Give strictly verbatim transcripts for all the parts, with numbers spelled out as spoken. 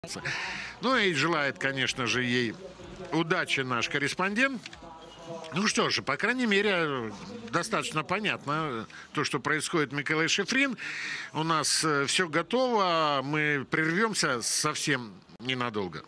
Ну и желает, конечно же, ей удачи наш корреспондент. Ну что же, по крайней мере, достаточно понятно то, что происходит. Микаэль Шифрин. У нас все готово. Мы прервемся совсем ненадолго.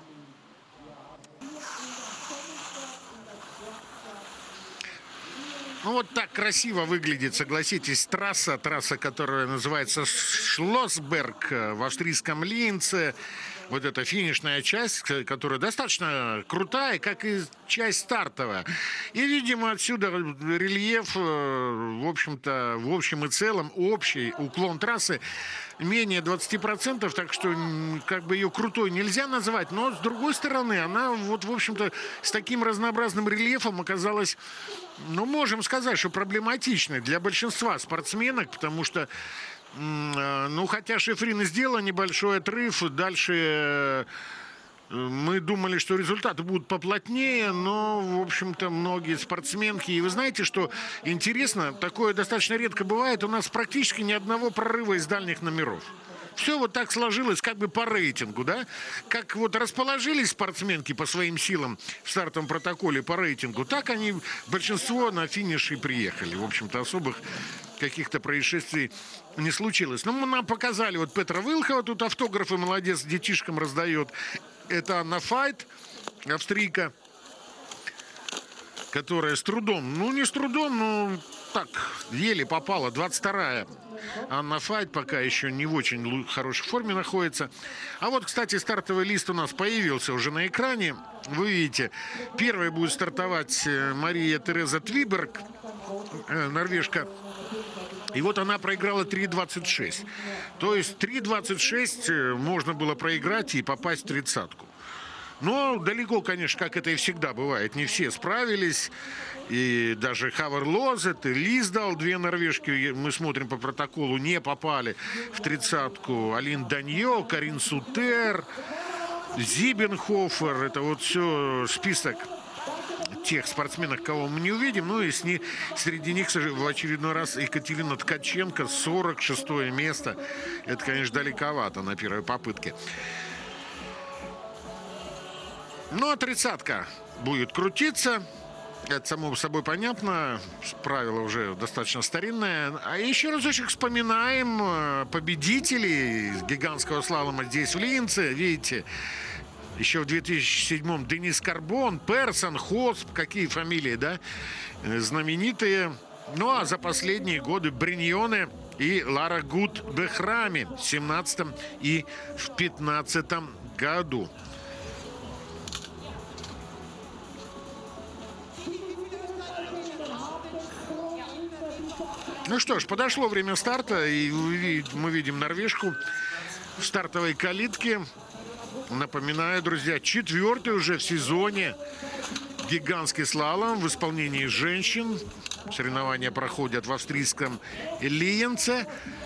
Ну, вот так красиво выглядит, согласитесь, трасса. Трасса, которая называется Шлоссберг в австрийском Линце. Вот эта финишная часть, которая достаточно крутая, как и часть стартовая. И, видимо, отсюда рельеф, в общем-то, в общем и целом, общий уклон трассы менее двадцати процентов, так что как бы ее крутой нельзя назвать. Но, с другой стороны, она вот, в общем-то, с таким разнообразным рельефом оказалась, ну, можем сказать, что проблематичной для большинства спортсменок, потому что ну, хотя Шифрин и сделала небольшой отрыв, дальше мы думали, что результаты будут поплотнее, но, в общем-то, многие спортсменки... И вы знаете, что интересно, такое достаточно редко бывает, у нас практически ни одного прорыва из дальних номеров. Все вот так сложилось как бы по рейтингу, да? Как вот расположились спортсменки по своим силам в стартовом протоколе по рейтингу, так они, большинство, на финише приехали. В общем-то, особых каких-то происшествий не случилось. Ну, нам показали, вот Петра Вилхова тут автографы, молодец, детишкам раздает. Это Анна Файт, австрийка, которая с трудом, ну, не с трудом, но так, еле попала, двадцать вторая. Анна Файт пока еще не в очень хорошей форме находится. А вот, кстати, стартовый лист у нас появился уже на экране. Вы видите, первой будет стартовать Мария Тереза Твиберг, норвежка. И вот она проиграла три двадцать шесть. То есть три двадцать шесть можно было проиграть и попасть в тридцатку. Но далеко, конечно, как это и всегда бывает, не все справились. И даже Хавер Лозет и Лиздал, две норвежки, мы смотрим по протоколу, не попали в тридцатку. Алин Даньо, Карин Сутер, Зибенхофер. Это вот все список тех спортсменов, кого мы не увидим. Ну и с ни, среди них в очередной раз Екатерина Ткаченко, сорок шестое место. Это, конечно, далековато на первой попытке. Ну, а тридцатка будет крутиться. Это само собой понятно. Правило уже достаточно старинное. А еще разочек вспоминаем победителей гигантского слалома здесь, в Линце. Видите, еще в две тысячи седьмом Денис Карбон, Персон, Хосп. Какие фамилии, да? Знаменитые. Ну, а за последние годы Бриньоне и Лара Гут Бехрами в семнадцатом и в пятнадцатом году. Ну что ж, подошло время старта, и мы видим норвежку в стартовой калитке. Напоминаю, друзья, четвертый уже в сезоне гигантский слалом в исполнении женщин. Соревнования проходят в австрийском Линце.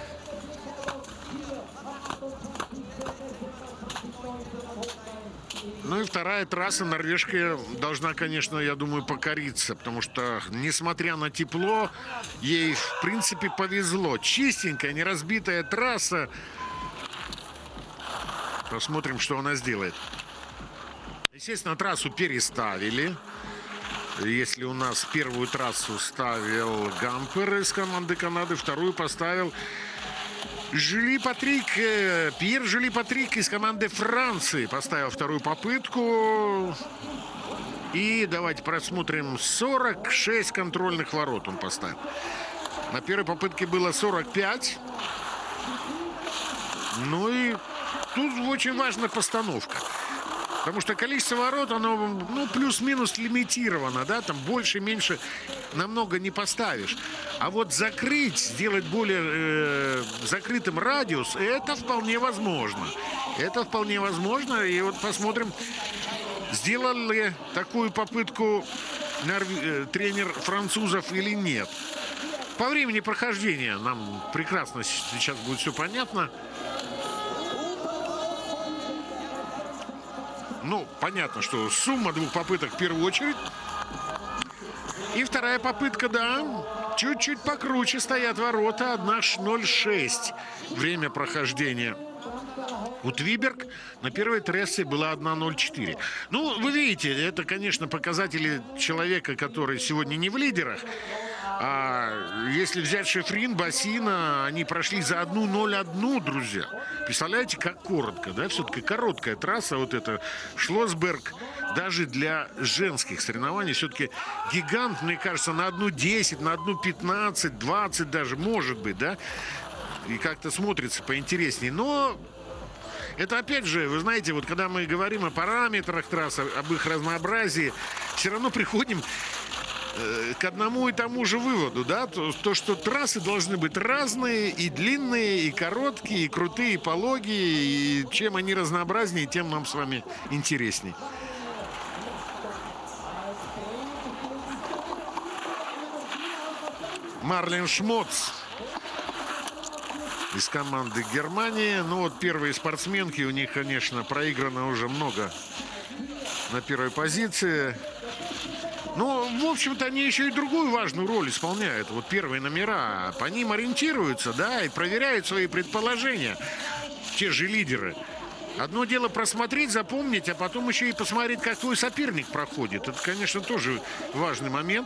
Ну и вторая трасса норвежка должна, конечно, я думаю, покориться, потому что, несмотря на тепло, ей, в принципе, повезло. Чистенькая, неразбитая трасса. Посмотрим, что она сделает. Естественно, трассу переставили. Если у нас первую трассу ставил Гампер из команды Канады, вторую поставил Жюли Патрик, Пьер Жюли Патрик из команды Франции поставил вторую попытку. И давайте просмотрим, сорок шесть контрольных ворот он поставил. На первой попытке было сорок пять. Ну и тут очень важна постановка. Потому что количество ворот, оно, ну, плюс-минус лимитировано, да, там больше-меньше намного не поставишь. А вот закрыть, сделать более э, закрытым радиус, это вполне возможно. Это вполне возможно. И вот посмотрим, сделал ли такую попытку э, тренер французов или нет. По времени прохождения нам прекрасно сейчас будет все понятно. Ну, понятно, что сумма двух попыток в первую очередь. И вторая попытка, да, чуть-чуть покруче стоят ворота. Одна ноль шесть время прохождения. У Твиберг на первой трассе была одна ноль четыре. Ну, вы видите, это, конечно, показатели человека, который сегодня не в лидерах. А если взять Шефрин, Бассина, они прошли за одну ноль одну, друзья. Представляете, как коротко, да? Все-таки короткая трасса, вот эта Шлосберг, даже для женских соревнований, все-таки гигант, мне кажется, на одну десять, на одну пятнадцать, двадцать даже, может быть, да? И как-то смотрится поинтереснее. Но это, опять же, вы знаете, вот когда мы говорим о параметрах трасс, об их разнообразии, все равно приходим э, к одному и тому же выводу, да, то, то, что трассы должны быть разные, и длинные, и короткие, и крутые, и пологие, и чем они разнообразнее, тем нам с вами интересней. Марлен Шмотц из команды Германии. Ну вот первые спортсменки, у них, конечно, проиграно уже много на первой позиции. Но, в общем-то, они еще и другую важную роль исполняют. Вот первые номера, по ним ориентируются, да, и проверяют свои предположения. Те же лидеры. Одно дело просмотреть, запомнить, а потом еще и посмотреть, как твой соперник проходит. Это, конечно, тоже важный момент.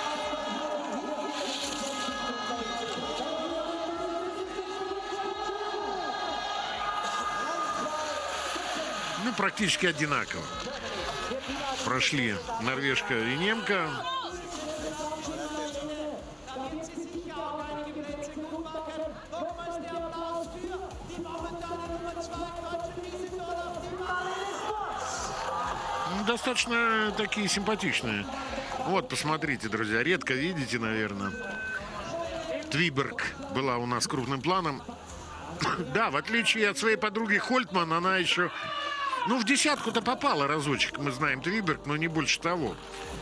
Ну, практически одинаково прошли норвежка и немка. Ну, достаточно такие симпатичные. Вот, посмотрите, друзья, редко видите, наверное. Твиберг была у нас крупным планом. Да, в отличие от своей подруги Хольтман, она еще... Ну, в десятку-то попала разочек, мы знаем, Твиберг, но не больше того.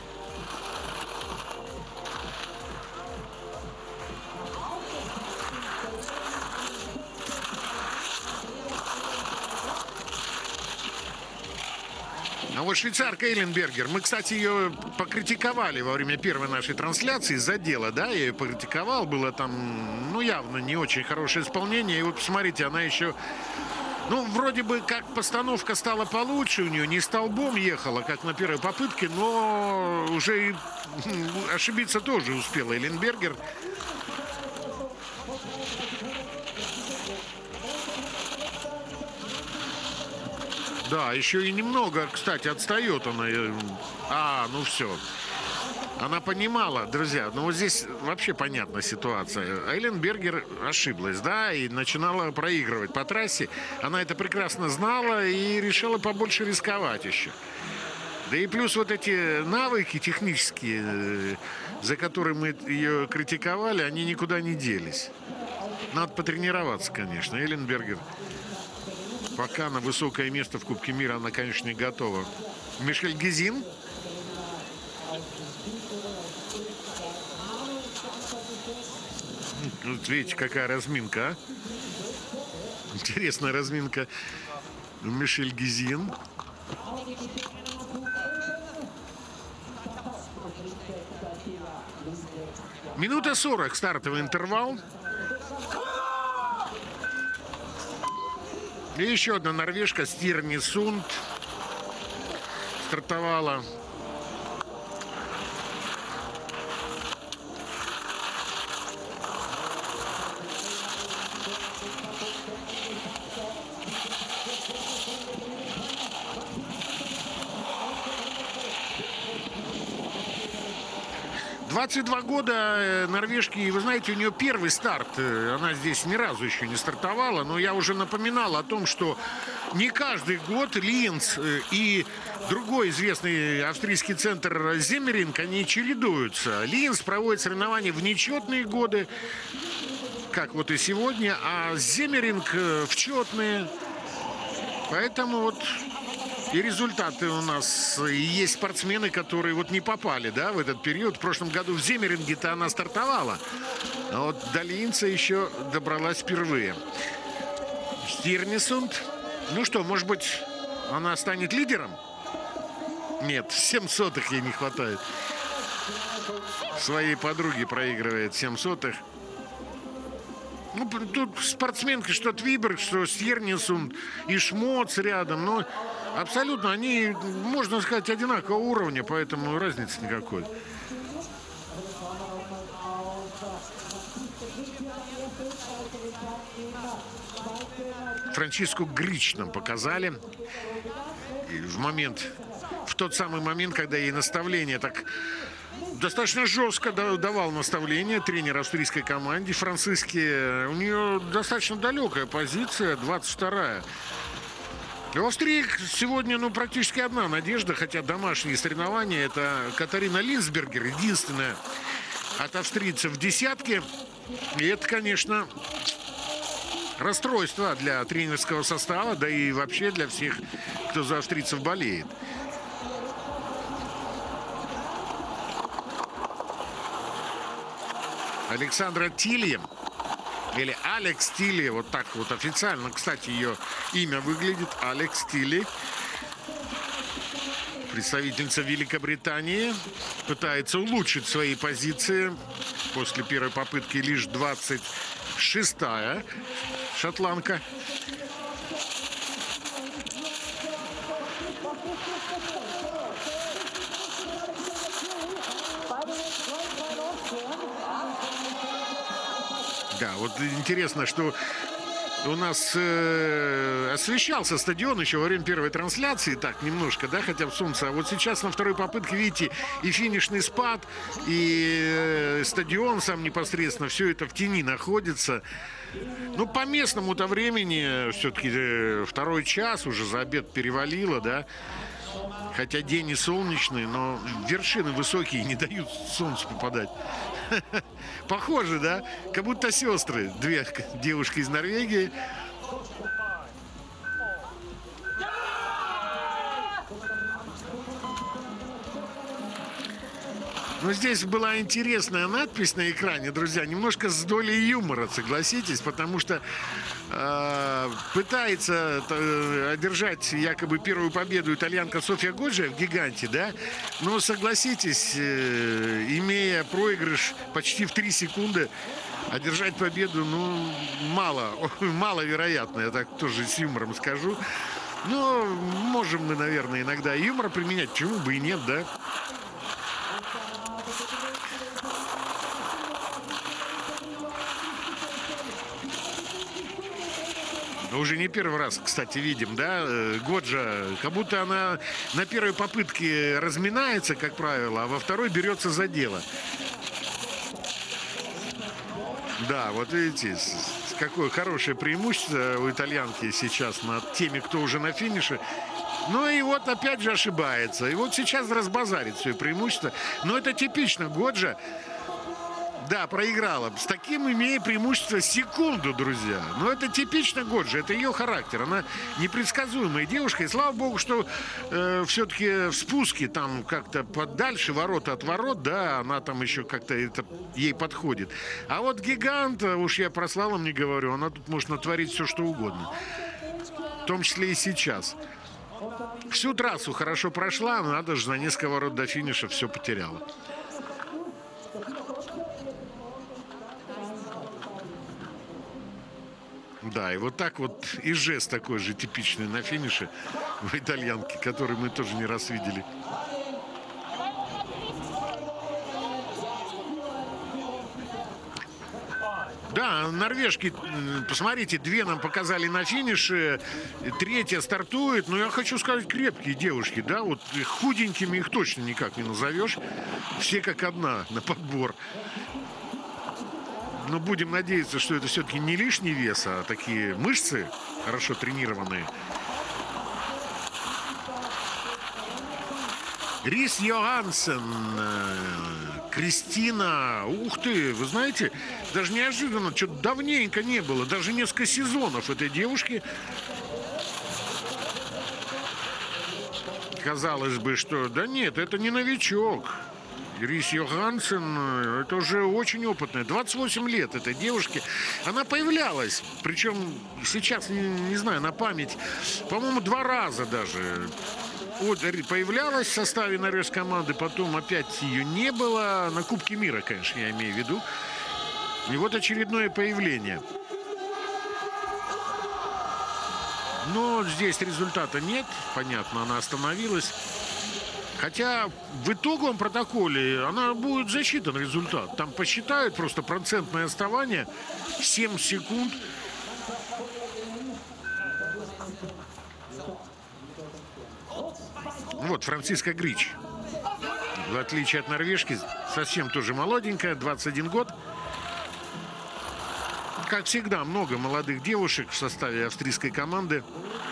А вот швейцарка Эйленбергер, мы, кстати, ее покритиковали во время первой нашей трансляции из-за дела, да, я ее покритиковал, было там, ну, явно не очень хорошее исполнение, и вот посмотрите, она еще... Ну, вроде бы как постановка стала получше у нее, не столбом ехала, как на первой попытке, но уже и ошибиться тоже успела Эйленбергер. Да, еще и немного, кстати, отстает она. А, ну все. Она понимала, друзья, ну вот здесь вообще понятна ситуация. Эйленбергер ошиблась, да, и начинала проигрывать по трассе. Она это прекрасно знала и решила побольше рисковать еще. Да и плюс вот эти навыки технические, за которые мы ее критиковали, они никуда не делись. Надо потренироваться, конечно. Эйленбергер пока на высокое место в Кубке мира она, конечно, не готова. Мишель Гизин. Вот видите, какая разминка, а? Интересная разминка. Мишель Гизин. Минута сорок, стартовый интервал. И еще одна норвежка, Стирни Сунд, стартовала. двадцать два года норвежки, и вы знаете, у нее первый старт. Она здесь ни разу еще не стартовала, но я уже напоминал о том, что не каждый год Линц и другой известный австрийский центр Земеринг, они чередуются. Линц проводит соревнования в нечетные годы, как вот и сегодня, а Земеринг в четные. Поэтому вот... И результаты у нас. И есть спортсмены, которые вот не попали, да, в этот период. В прошлом году в Земеринге-то она стартовала. А вот до Линца еще добралась впервые. Стирнисунд. Ну что, может быть, она станет лидером? Нет, семь сотых ей не хватает. Своей подруге проигрывает семь сотых. Ну, тут спортсменки, что Твиберг, что Стьернисун и Шмоц рядом. Но абсолютно они, можно сказать, одинакового уровня, поэтому разницы никакой. Франчиску Грич нам показали. И в момент, в тот самый момент, когда ей наставление так достаточно жестко давал наставление тренер австрийской команде Франциски. У нее достаточно далекая позиция, двадцать вторая. В Австрии сегодня, ну, практически одна надежда, хотя домашние соревнования. Это Катарина Линсбергер, единственная от австрийцев в десятке. И это, конечно, расстройство для тренерского состава, да и вообще для всех, кто за австрийцев болеет. Александра Тилье, или Алекс Тилье, вот так вот официально, кстати, ее имя выглядит, Алекс Тилье. Представительница Великобритании пытается улучшить свои позиции. После первой попытки лишь двадцать шестая шотландка. Да, вот интересно, что у нас э, освещался стадион еще во время первой трансляции, так, немножко, да, хотя бы солнце. А вот сейчас на второй попытке, видите, и финишный спад, и э, стадион сам непосредственно, все это в тени находится. Ну, по местному-то времени, все-таки э, второй час, уже за обед перевалило, да. Хотя день не солнечный, но вершины высокие не дают солнцу попадать. Похоже, да? Как будто сестры. Две девушки из Норвегии. Но здесь была интересная надпись на экране, друзья, немножко с долей юмора, согласитесь, потому что э, пытается э, одержать якобы первую победу итальянка Софья Годжия в гиганте, да, но согласитесь, э, имея проигрыш почти в три секунды, одержать победу, ну, мало, маловероятно, я так тоже с юмором скажу. Но можем мы, наверное, иногда юмор применять, почему бы и нет, да. Уже не первый раз, кстати, видим, да, Годжа, как будто она на первой попытке разминается, как правило, а во второй берется за дело. Да, вот видите, какое хорошее преимущество у итальянки сейчас над теми, кто уже на финише. Ну и вот опять же ошибается. И вот сейчас разбазарит все преимущество. Но это типично Годжа. Да, проиграла. С таким имея преимущество секунду, друзья. Но это типично Годжи, это ее характер. Она непредсказуемая девушка. И слава богу, что э, все-таки в спуске там как-то подальше, ворота от ворот, да, она там еще как-то это ей подходит. А вот гигант, уж я про слалом не говорю, она тут может натворить все, что угодно. В том числе и сейчас. Всю трассу хорошо прошла, но надо же за несколько ворот до финиша все потеряла. Да, и вот так вот и жест такой же типичный на финише в итальянке, который мы тоже не раз видели. Да, норвежки, посмотрите, две нам показали на финише, третья стартует, но я хочу сказать, крепкие девушки, да, вот худенькими их точно никак не назовешь, все как одна на подбор. Но будем надеяться, что это все-таки не лишний вес, а такие мышцы хорошо тренированные. Рис Йоханссон, Кристина. Ух ты, вы знаете, даже неожиданно, что-то давненько не было, даже несколько сезонов этой девушки. Казалось бы, что да нет, это не новичок. Рис Йоханссон, это уже очень опытная. двадцать восемь лет этой девушке. Она появлялась, причем сейчас, не, не знаю, на память, по-моему, два раза даже. Вот, появлялась в составе норвежской команды, потом опять ее не было. На Кубке мира, конечно, я имею в виду. И вот очередное появление. Но здесь результата нет. Понятно, она остановилась. Хотя в итоговом протоколе она будет засчитан результат. Там посчитают просто процентное отставание. семь секунд. Вот Франциска Грич. В отличие от норвежки, совсем тоже молоденькая, двадцать один год. Как всегда, много молодых девушек в составе австрийской команды.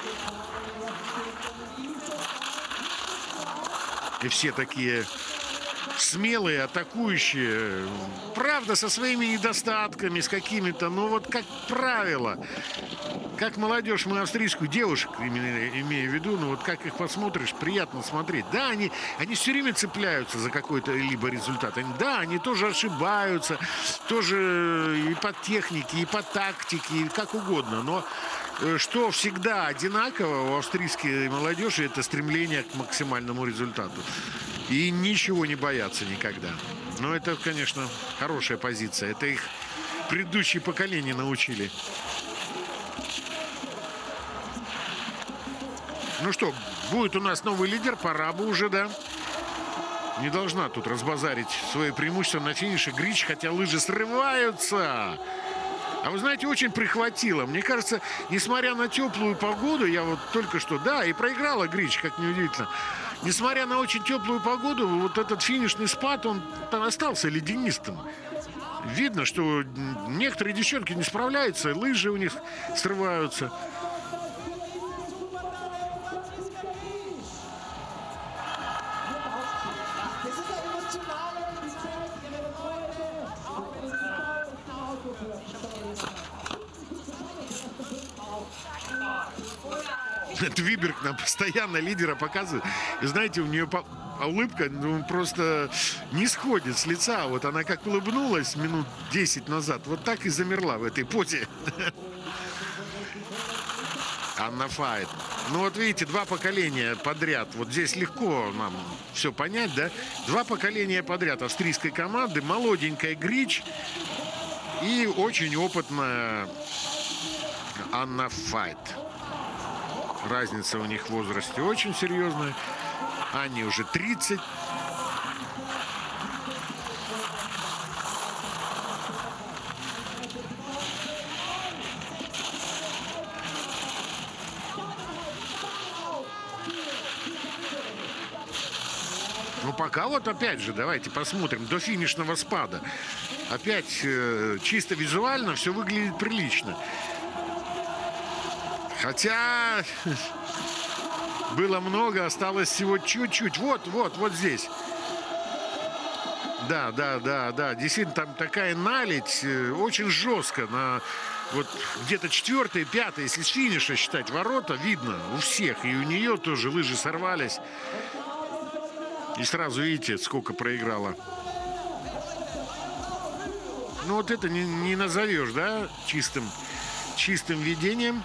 И все такие смелые, атакующие. Правда, со своими недостатками, с какими-то, ну вот как правило. Как молодежь мы австрийскую, девушек, именно имею в виду, ну вот как их посмотришь, приятно смотреть. Да, они, они все время цепляются за какой-то либо результат. Они, да, они тоже ошибаются, тоже и по технике, и по тактике, и как угодно. Но что всегда одинаково у австрийской молодежи, это стремление к максимальному результату. И ничего не бояться никогда. Но это, конечно, хорошая позиция. Это их предыдущие поколения научили. Ну что, будет у нас новый лидер, пора бы уже, да? Не должна тут разбазарить свое преимущество на финише Грич, хотя лыжи срываются. А вы знаете, очень прихватило. Мне кажется, несмотря на теплую погоду, я вот только что, да, и проиграла Грич, как неудивительно. Несмотря на очень теплую погоду, вот этот финишный спад, он остался ледянистым. Видно, что некоторые девчонки не справляются, лыжи у них срываются. Твиберг нам постоянно лидера показывает. И знаете, у нее улыбка ну, просто не сходит с лица. Вот она как улыбнулась минут десять назад, вот так и замерла в этой позе. Анна Файт. Ну вот видите, два поколения подряд. Вот здесь легко нам все понять, да? Два поколения подряд австрийской команды. Молоденькая Грич и очень опытная Анна Файт. Разница у них в возрасте очень серьезная. Они уже тридцать. Ну, пока вот опять же, давайте посмотрим до финишного спада. Опять э, чисто визуально все выглядит прилично. Хотя было много, осталось всего чуть-чуть. Вот, вот, вот здесь. Да, да, да, да. Действительно, там такая наледь очень жестко. На вот где-то четвертое, пятое, если с финиша считать ворота, видно у всех. И у нее тоже лыжи сорвались. И сразу видите, сколько проиграла. Ну вот это не, не назовешь, да, чистым, чистым ведением.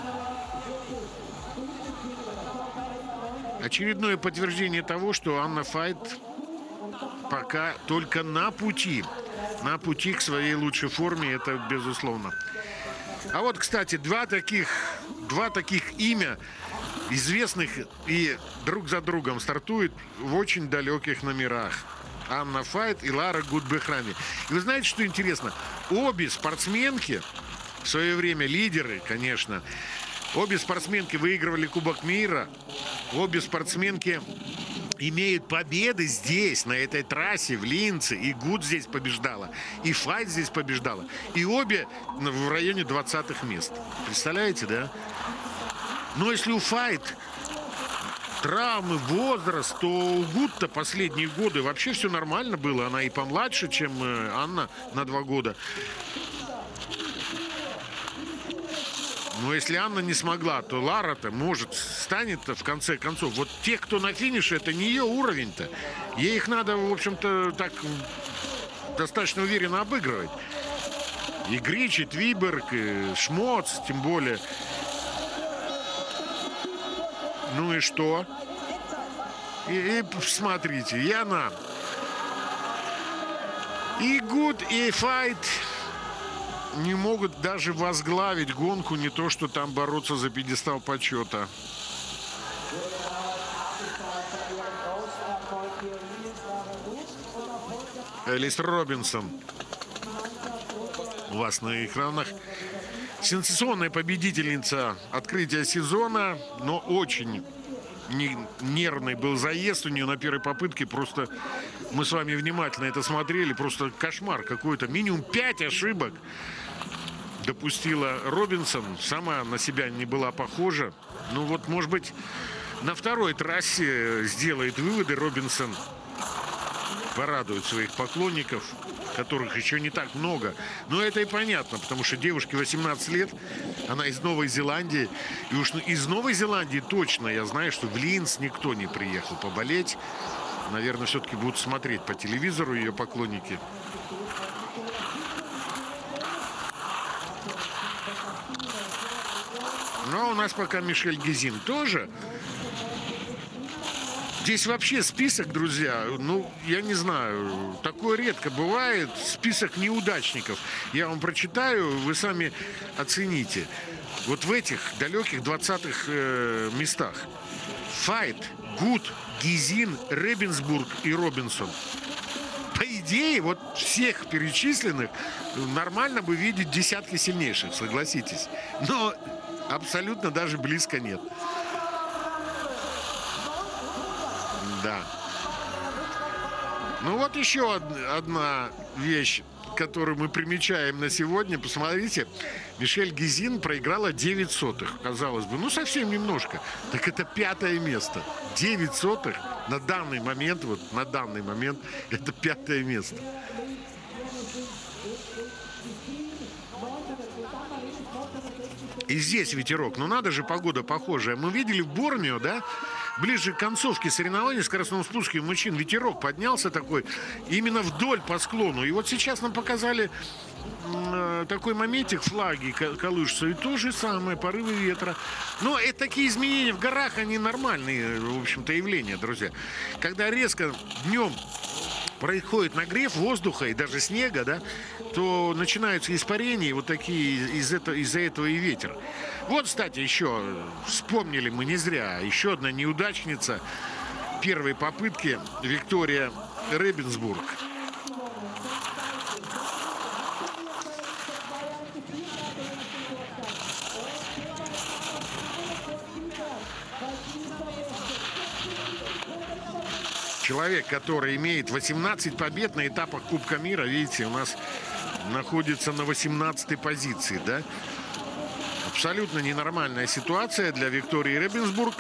Очередное подтверждение того, что Анна Файт пока только на пути. На пути к своей лучшей форме, это безусловно. А вот, кстати, два таких, два таких имя известных и друг за другом стартуют в очень далеких номерах. Анна Файт и Лара Гутбехрами. И вы знаете, что интересно? Обе спортсменки, в свое время лидеры, конечно, обе спортсменки выигрывали Кубок мира. Обе спортсменки имеют победы здесь, на этой трассе, в Линце. И Гуд здесь побеждала, и Файт здесь побеждала. И обе в районе двадцатых мест. Представляете, да? Но если у Файт травмы, возраст, то у Гуд-то последние годы вообще все нормально было. Она и помладше, чем Анна на два года. Но если Анна не смогла, то Лара-то, может, станет-то в конце концов. Вот те, кто на финише, это не ее уровень-то. Ей их надо, в общем-то, так достаточно уверенно обыгрывать. И Грич, и Твиберг, и Шмоц, тем более. Ну и что? И, и смотрите, и она. И Гуд, и Файт. не могут даже возглавить гонку, не то что там бороться за пьедестал почета. Элис Робинсон у вас на экранах. Сенсационная победительница открытия сезона, но очень не, нервный был заезд у нее на первой попытке. Просто мы с вами внимательно это смотрели. Просто кошмар какой-то. Минимум пять ошибок допустила Робинсон. Сама на себя не была похожа. Ну вот, может быть, на второй трассе сделает выводы Робинсон. Порадует своих поклонников, которых еще не так много. Но это и понятно, потому что девушке восемнадцать лет, она из Новой Зеландии. И уж из Новой Зеландии точно я знаю, что в Линц никто не приехал поболеть. Наверное, все-таки будут смотреть по телевизору ее поклонники. Но у нас пока Мишель Гизин тоже. Здесь вообще список, друзья, ну, я не знаю, такое редко бывает, список неудачников. Я вам прочитаю, вы сами оцените. Вот в этих далеких двадцатых э, местах. Файт, Гуд, Гизин, Ребенсбург и Робинсон. По идее, вот всех перечисленных нормально бы видеть десятки сильнейших, согласитесь. Но абсолютно даже близко нет. Да. Ну вот еще одна вещь, которую мы примечаем на сегодня. Посмотрите, Мишель Гизин проиграла девять сотых. Казалось бы, ну совсем немножко. Так это пятое место. девять сотых на данный момент, вот на данный момент, это пятое место. И здесь ветерок. Ну надо же, погода похожая. Мы видели в Борнео, да? Ближе к концовке соревнований в скоростном спуске у мужчин ветерок поднялся такой именно вдоль по склону. И вот сейчас нам показали э, такой моментик, флаги колышутся, и то же самое, порывы ветра. Но это такие изменения в горах, они нормальные, в общем-то, явления, друзья. Когда резко днем происходит нагрев воздуха и даже снега, да, то начинаются испарения, вот такие из этого, из-за этого и ветер. Вот, кстати, еще вспомнили мы не зря, еще одна неудачница первой попытки, Виктория Ребенсбург. Человек, который имеет восемнадцать побед на этапах Кубка мира, видите, у нас находится на восемнадцатой позиции, да? Абсолютно ненормальная ситуация для Виктории Ребенсбург.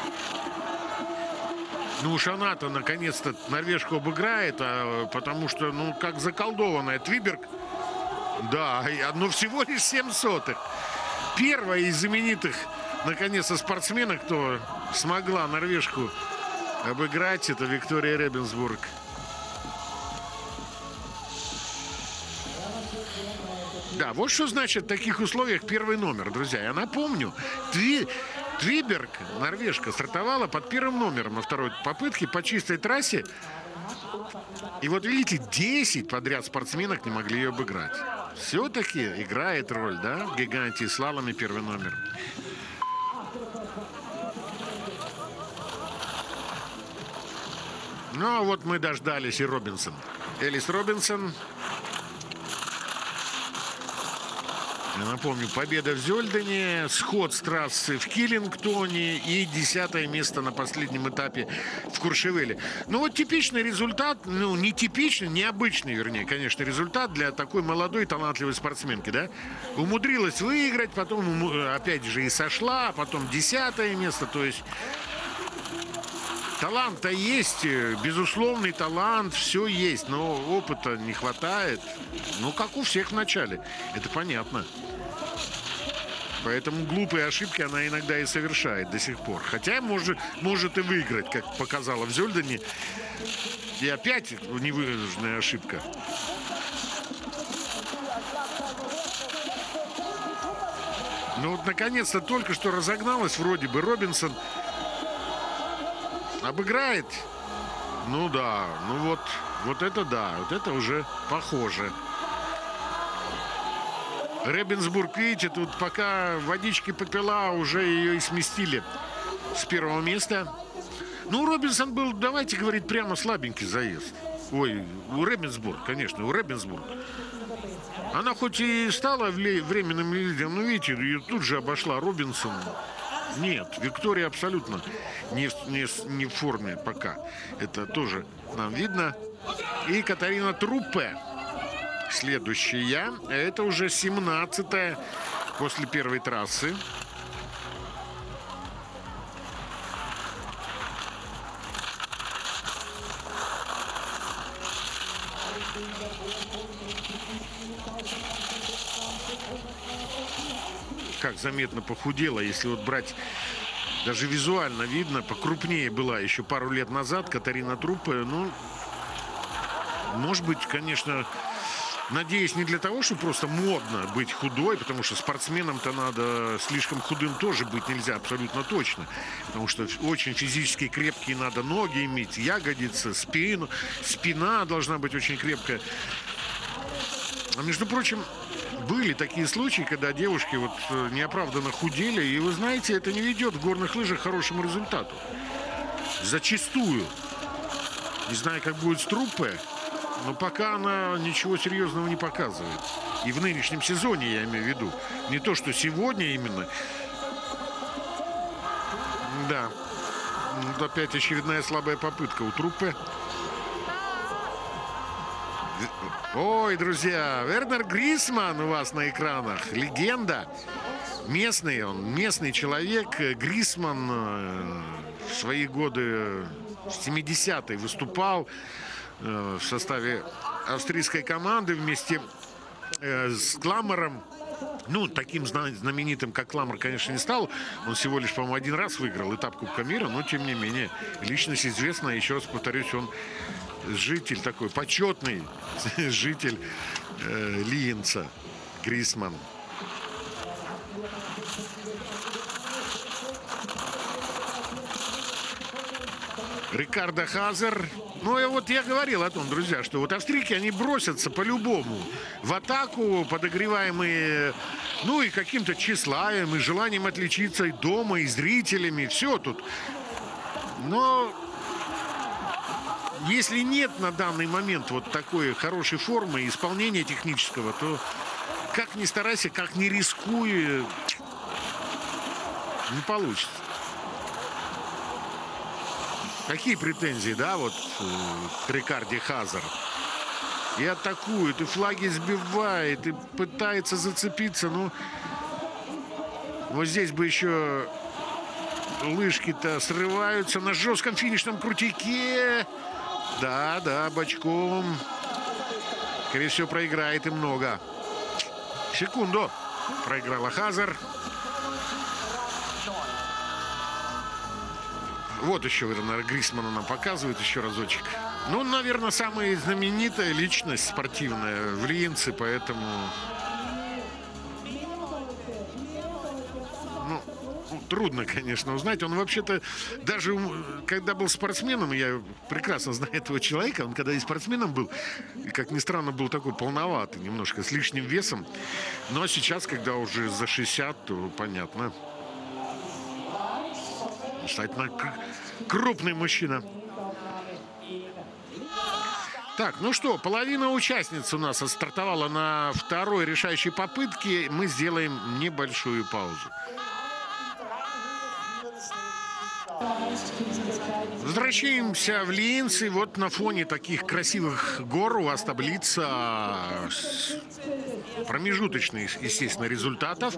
Ну уж она-то наконец-то норвежку обыграет, а, потому что, ну, как заколдованная Твиберг. Да, но всего лишь семь сотых. Первая из знаменитых, наконец-то, спортсменок, кто смогла норвежку обыграть, это Виктория Ребенсбург. Да, вот что значит в таких условиях первый номер, друзья. Я напомню, Тви, Твиберг, норвежка, стартовала под первым номером на второй попытке по чистой трассе. И вот видите, десять подряд спортсменок не могли ее обыграть. Все-таки играет роль, да, в гиганте и слаломе первый номер. Ну, а вот мы дождались и Робинсон. Элис Робинсон. Я напомню, победа в Зёльдене, сход с трассы в Киллингтоне и десятое место на последнем этапе в Куршевеле. Ну вот типичный результат, ну не типичный, необычный, вернее, конечно, результат для такой молодой талантливой спортсменки, да. Умудрилась выиграть, потом опять же и сошла, потом десятое место, то есть... Талант-то есть, безусловный талант, все есть, но опыта не хватает. Ну, как у всех в начале, это понятно. Поэтому глупые ошибки она иногда и совершает до сих пор. Хотя может, может и выиграть, как показала в Зёльдене. И опять невыраженная ошибка. Ну вот, наконец-то, только что разогналась вроде бы Робинсон. Обыграет? Ну да, ну вот, вот это да, вот это уже похоже. Ребенсбург, видите, тут пока водички попила, уже ее и сместили с первого места. Ну, Робинсон был, давайте говорить, прямо слабенький заезд. Ой, у Ребенсбург, конечно, у Ребенсбург. Она хоть и стала временным лидером, но, видите, ее тут же обошла Робинсон. Нет, Виктория абсолютно не, не, не в форме пока. Это тоже нам видно. И Катарина Труппе следующая. Это уже семнадцатая после первой трассы. Как заметно похудела, если вот брать, даже визуально видно, покрупнее была еще пару лет назад Катарина Труппе. Ну, может быть, конечно, надеюсь, не для того, чтобы просто модно быть худой, потому что спортсменам-то надо слишком худым тоже быть нельзя, абсолютно точно. Потому что очень физически крепкие надо ноги иметь, ягодицы, спину. Спина должна быть очень крепкая. А между прочим, были такие случаи, когда девушки вот неоправданно худели, и вы знаете, это не ведет в горных лыжах к хорошему результату. Зачастую. Не знаю, как будет с Труппе, но пока она ничего серьезного не показывает. И в нынешнем сезоне, я имею в виду. Не то, что сегодня именно. Да. Вот опять очередная слабая попытка у Труппе. Ой, друзья, Вернер Грисман у вас на экранах. Легенда. Местный он, местный человек. Грисман в свои годы, в семидесятые, выступал в составе австрийской команды вместе с Кламером. Ну, таким знаменитым, как Кламер, конечно, не стал. Он всего лишь, по-моему, один раз выиграл этап Кубка мира, но, тем не менее, личность известная. Еще раз повторюсь, он житель такой, почетный житель э, Лиенца, Грисман. Рикардо Хазер. Ну, и вот я говорил о том, друзья, что вот австрийки, они бросятся по-любому в атаку, подогреваемые, ну, и каким-то тщеславием, и желанием отличиться и дома, и зрителями. Все тут. Но если нет на данный момент вот такой хорошей формы исполнения технического, то как ни старайся, как ни рискуй, не получится. Какие претензии, да, вот к Рикарде Хазер? И атакует, и флаги сбивает, и пытается зацепиться. Ну, вот здесь бы еще лыжки-то срываются на жестком финишном крутике. Да, да, бочком. Скорее всего, проиграет и много. Секунду. Проиграла Хазер. Вот еще, наверное, Грисмана нам показывает еще разочек. Ну, наверное, самая знаменитая личность спортивная в Лиенце, поэтому... Ну, трудно, конечно, узнать. Он вообще-то, даже когда был спортсменом, я прекрасно знаю этого человека, он когда и спортсменом был, и, как ни странно, был такой полноватый, немножко с лишним весом. Но сейчас, когда уже за шестьдесят, то понятно. Достаточно крупный мужчина. Так, ну что, половина участниц у нас отстартовала на второй решающей попытке. Мы сделаем небольшую паузу. Возвращаемся в Лиенц. И вот на фоне таких красивых гор у вас таблица промежуточных, естественно, результатов.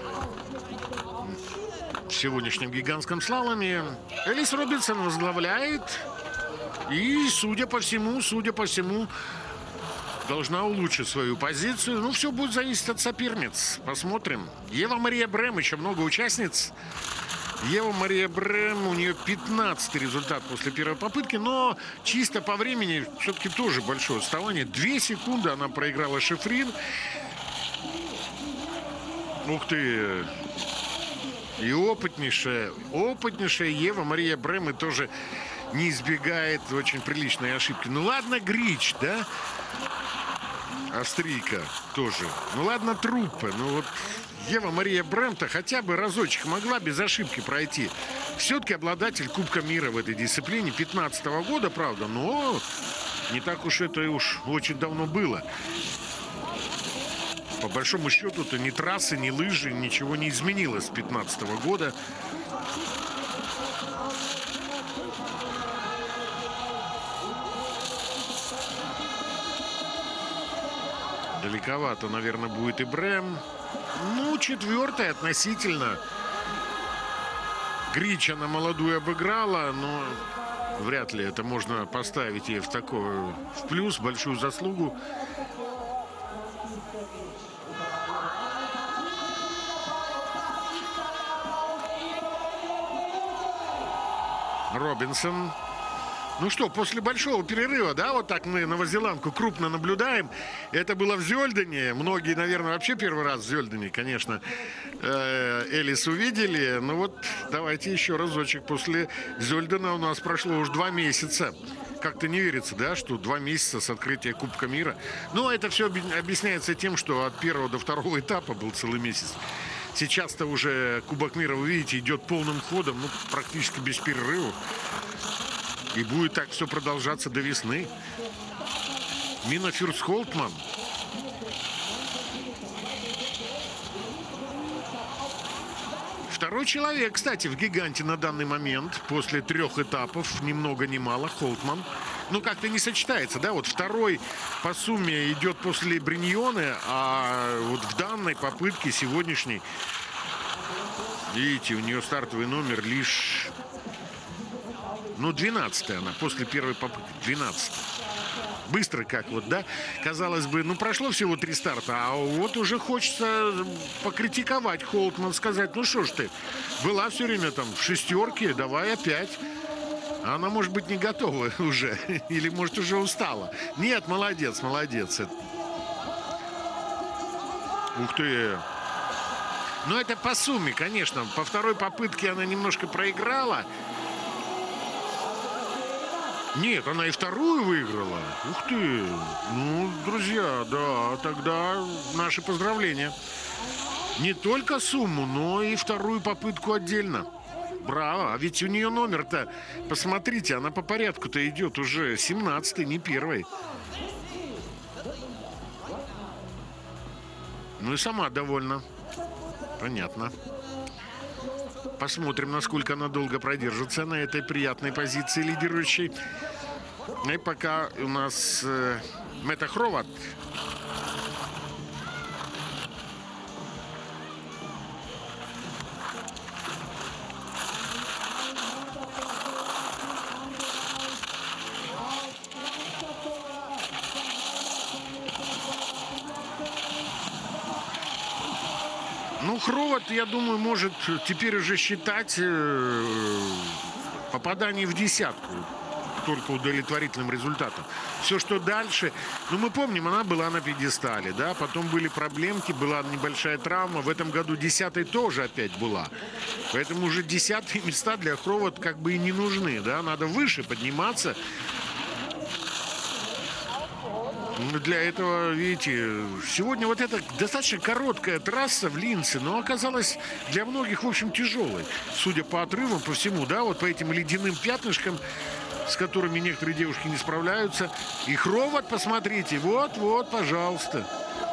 В сегодняшнем гигантском слаломе Элис Робинсон возглавляет. И, судя по всему, судя по всему, должна улучшить свою позицию. Ну, все будет зависеть от соперниц. Посмотрим. Ева Мария Брэм, еще много участниц. Ева Мария Брэм, у нее пятнадцатый результат после первой попытки. Но чисто по времени все-таки тоже большое отставание. Две секунды она проиграла Шифрин. Ух ты! И опытнейшая, опытнейшая Ева Мария Брэм и тоже не избегает очень приличной ошибки. Ну ладно, Грич, да? австрийка тоже. Ну ладно, труппы, ну вот Ева Мария Брэмта хотя бы разочек могла без ошибки пройти. Все-таки обладатель Кубка мира в этой дисциплине пятнадцатого года, правда, но не так уж это и уж очень давно было. По большому счету-то ни трассы, ни лыжи, ничего не изменилось с пятнадцатого года. Далековато, наверное, будет и Брэм. Ну, четвертая относительно. Грич она молодую обыграла, но вряд ли это можно поставить ей в такой в плюс, большую заслугу. Робинсон. Ну что, после большого перерыва, да, вот так мы новозеландку крупно наблюдаем. Это было в Зёльдене. Многие, наверное, вообще первый раз в Зёльдене, конечно, Элис увидели. Ну вот, давайте еще разочек. После Зёльдена у нас прошло уже два месяца. Как-то не верится, да, что два месяца с открытия Кубка мира. Но это все объясняется тем, что от первого до второго этапа был целый месяц. Сейчас-то уже Кубок мира, вы видите, идет полным ходом, ну, практически без перерыва. И будет так все продолжаться до весны. Мина Фюрст-Холтман. Второй человек, кстати, в гиганте на данный момент. После трех этапов, ни много ни мало, Холтман. Ну, как-то не сочетается, да? Вот второй по сумме идет после Бриньоне, а вот в данной попытке сегодняшней, видите, у нее стартовый номер лишь... Ну, двенадцатая она, после первой попытки, двенадцатая. Быстро как вот, да? Казалось бы, ну, прошло всего три старта, а вот уже хочется покритиковать Холтман, сказать, ну, что ж ты, была все время там в шестерке, давай опять. Она, может быть, не готова уже, или, может, уже устала. Нет, молодец, молодец. Ух ты. Ну, это по сумме, конечно. По второй попытке она немножко проиграла. Нет, она и вторую выиграла. Ух ты. Ну, друзья, да, тогда наши поздравления. Не только сумму, но и вторую попытку отдельно. Браво. А ведь у нее номер-то, посмотрите, она по порядку-то идет уже семнадцатый, не первый. Ну и сама довольна. Понятно. Посмотрим, насколько она долго продержится на этой приятной позиции лидирующей. И пока у нас э, Мета Хроват. Ну, Хроват, я думаю, может теперь уже считать э, попадание в десятку только удовлетворительным результатом. Все, что дальше... Ну, мы помним, она была на пьедестале, да, потом были проблемки, была небольшая травма. В этом году десятой тоже опять была. Поэтому уже десятые места для Хроват как бы и не нужны, да, надо выше подниматься. Для этого, видите, сегодня вот эта достаточно короткая трасса в Линце, но оказалась для многих, в общем, тяжелой. Судя по отрывам, по всему, да, вот по этим ледяным пятнышкам, с которыми некоторые девушки не справляются. И Хроват, посмотрите, вот-вот, пожалуйста.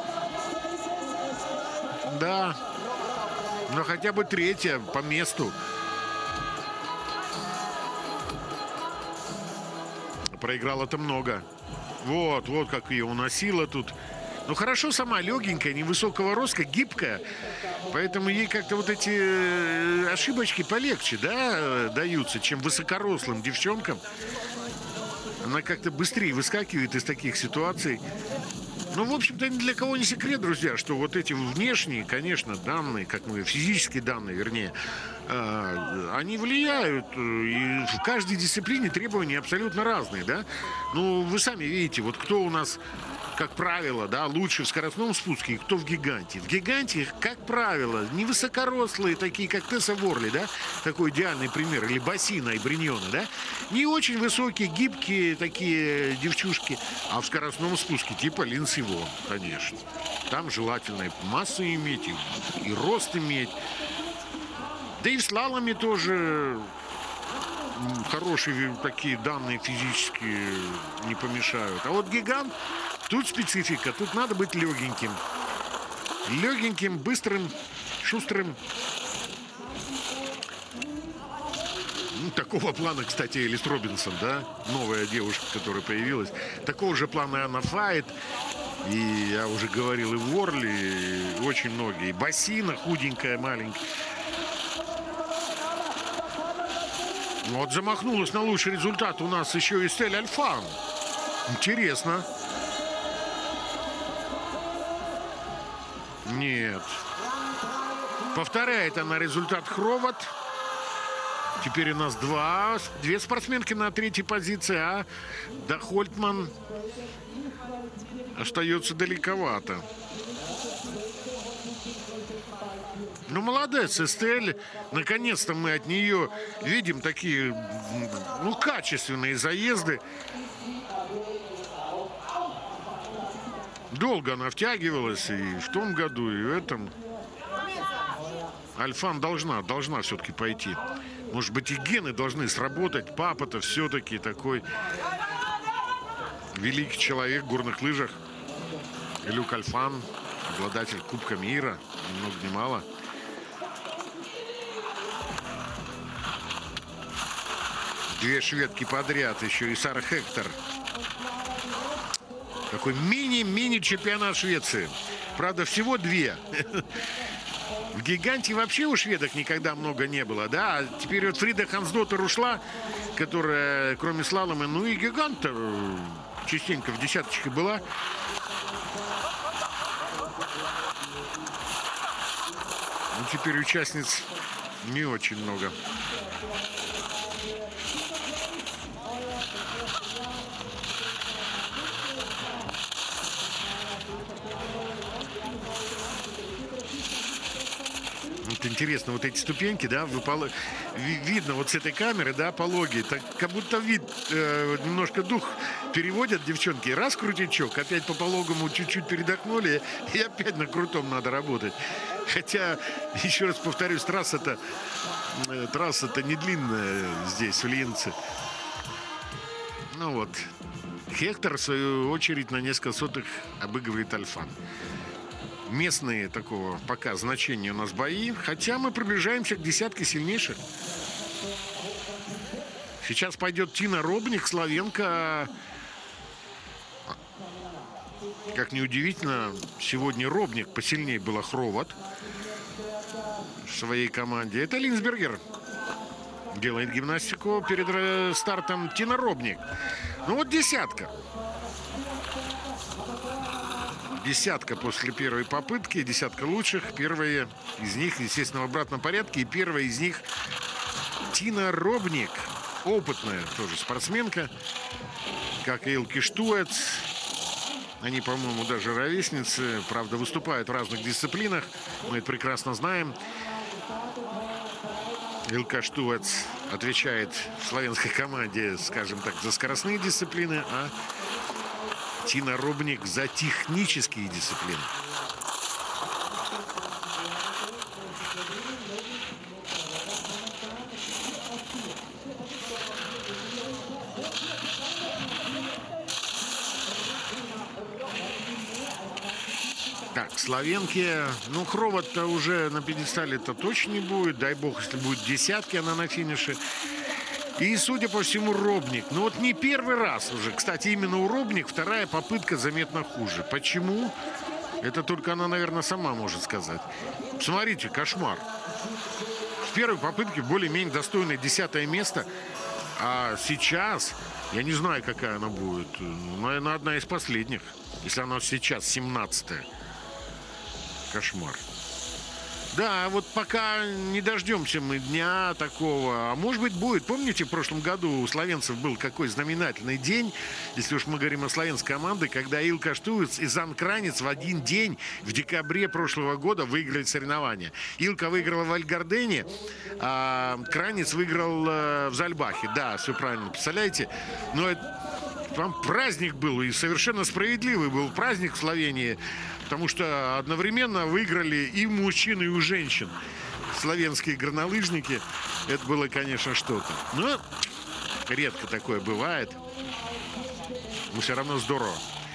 Да, но хотя бы третья по месту. Проиграла-то много. Вот, вот как ее уносило тут. Ну, хорошо сама, легенькая, невысокого роста, гибкая. Поэтому ей как-то вот эти ошибочки полегче, да, даются, чем высокорослым девчонкам. Она как-то быстрее выскакивает из таких ситуаций. Ну, в общем-то, ни для кого не секрет, друзья, что вот эти внешние, конечно, данные, как мы, физические данные, вернее, э, они влияют. И в каждой дисциплине требования абсолютно разные, да. Ну, вы сами видите, вот кто у нас как правило, да, лучше в скоростном спуске, и кто в гиганте. В гиганте, как правило, невысокорослые, такие как Тесса Ворли, да, такой идеальный пример, или Бассина и Бриньоны, да, не очень высокие, гибкие такие девчушки, а в скоростном спуске типа Линдси Вонн, конечно. Там желательно и массу иметь, и, и рост иметь. Да и в слаломе тоже хорошие такие данные физические не помешают. А вот гигант, тут специфика, тут надо быть легеньким. Легеньким, быстрым, шустрым. Ну, такого плана, кстати, Элис Робинсон, да, новая девушка, которая появилась. Такого же плана Анна Файт. И я уже говорил, и Ворли, и очень многие. И Бассина худенькая, маленькая. Вот замахнулась на лучший результат у нас еще и Стель Альфан. Интересно. Нет. Повторяет она результат Хроват. Теперь у нас два, две спортсменки на третьей позиции, а до Хольтман остается далековато. Ну, молодец, Эстель. Наконец-то мы от нее видим такие, ну, качественные заезды. Долго она втягивалась и в том году, и в этом. Альфан должна, должна все-таки пойти. Может быть, и гены должны сработать. Папа-то все-таки такой великий человек в горных лыжах. Люк Альфан, обладатель Кубка мира, ни много ни мало. Две шведки подряд, еще и Сара Хектор. Такой мини-мини чемпионат Швеции. Правда, всего две. В гиганте вообще у шведок никогда много не было, да? А теперь вот Фрида Хансдоттер ушла, которая, кроме слалома, ну и гиганта частенько в десяточке была. Ну, теперь участниц не очень много. Вот интересно, вот эти ступеньки, да, выпало... видно вот с этой камеры, да, пологи, так как будто вид, э, немножко дух переводят девчонки. Раз крутичок, опять по пологому чуть-чуть передохнули, и опять на крутом надо работать. Хотя, еще раз повторюсь, трасса-то э, трасса-то не длинная здесь, в Линце. Ну вот, Хектор, в свою очередь, на несколько сотых обыгрывает Альфан. Местные такого пока значения у нас бои, хотя мы приближаемся к десятке сильнейших. Сейчас пойдет Тина Робник, словенка. Как неудивительно, сегодня Робник посильнее была Хроват в своей команде. Это Линсбергер делает гимнастику перед стартом. Тина Робник. Ну вот десятка. Десятка после первой попытки, десятка лучших. Первая из них, естественно, в обратном порядке. И первая из них Тина Робник. Опытная тоже спортсменка, как и Илки Штуэц. Они, по-моему, даже ровесницы. Правда, выступают в разных дисциплинах. Мы это прекрасно знаем. Илка Штуэц отвечает в славянской команде, скажем так, за скоростные дисциплины, а Тина Робник за технические дисциплины. Так, славянки. Ну, Хроват-то уже на пьедестале-то точно не будет. Дай бог, если будет десятки, она на финише. И, судя по всему, Робник. Ну, вот не первый раз уже. Кстати, именно у Робник вторая попытка заметно хуже. Почему? Это только она, наверное, сама может сказать. Смотрите, кошмар. В первой попытке более-менее достойное десятое место. А сейчас, я не знаю, какая она будет. Наверное, одна из последних. Если она сейчас семнадцатая. Кошмар. Да, вот пока не дождемся мы дня такого, а может быть будет. Помните, в прошлом году у словенцев был какой знаменательный день, если уж мы говорим о словенской команде, когда Илка Штувец и Зан Кранец в один день в декабре прошлого года выиграли соревнования. Илка выиграла в Альгардене, а Кранец выиграл в Зальбахе. Да, все правильно, представляете? Но это там праздник был, и совершенно справедливый был праздник в Словении, потому что одновременно выиграли и мужчин, и у женщин. Словенские горнолыжники. Это было, конечно, что-то. Но редко такое бывает. Но все равно здорово.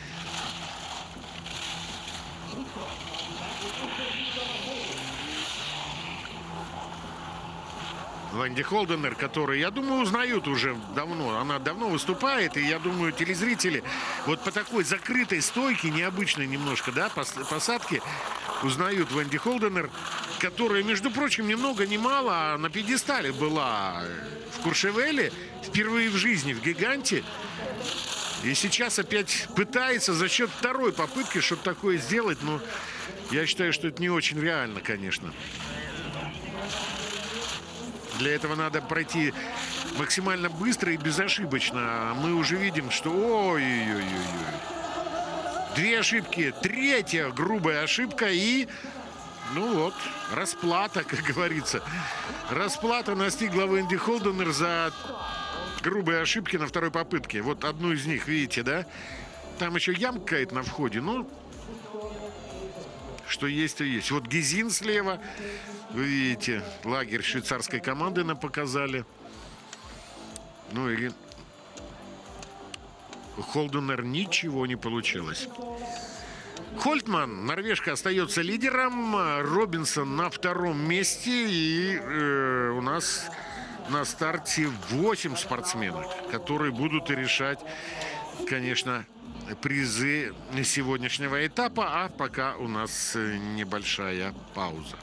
Венди Холденер, который, я думаю, узнают уже давно. Она давно выступает, и я думаю, телезрители вот по такой закрытой стойке, необычной немножко, да, посадке, узнают Венди Холденер, которая, между прочим, ни много ни мало на пьедестале была в Куршевеле впервые в жизни, в гиганте. И сейчас опять пытается за счет второй попытки что-то такое сделать, но я считаю, что это не очень реально, конечно. Для этого надо пройти максимально быстро и безошибочно. Мы уже видим, что... Ой-ой-ой-ой. Две ошибки. Третья грубая ошибка. И, ну вот, расплата, как говорится. Расплата настигла Венди Холденер за грубые ошибки на второй попытке. Вот одну из них, видите, да? Там еще ямка какая-то на входе. Ну, что есть, то есть. Вот Гизин слева. Вы видите, лагерь швейцарской команды нам показали. Ну и у Холденер ничего не получилось. Хольтман, норвежка, остается лидером. Робинсон на втором месте. И э, у нас на старте восемь спортсменок, которые будут решать, конечно, призы сегодняшнего этапа. А пока у нас небольшая пауза.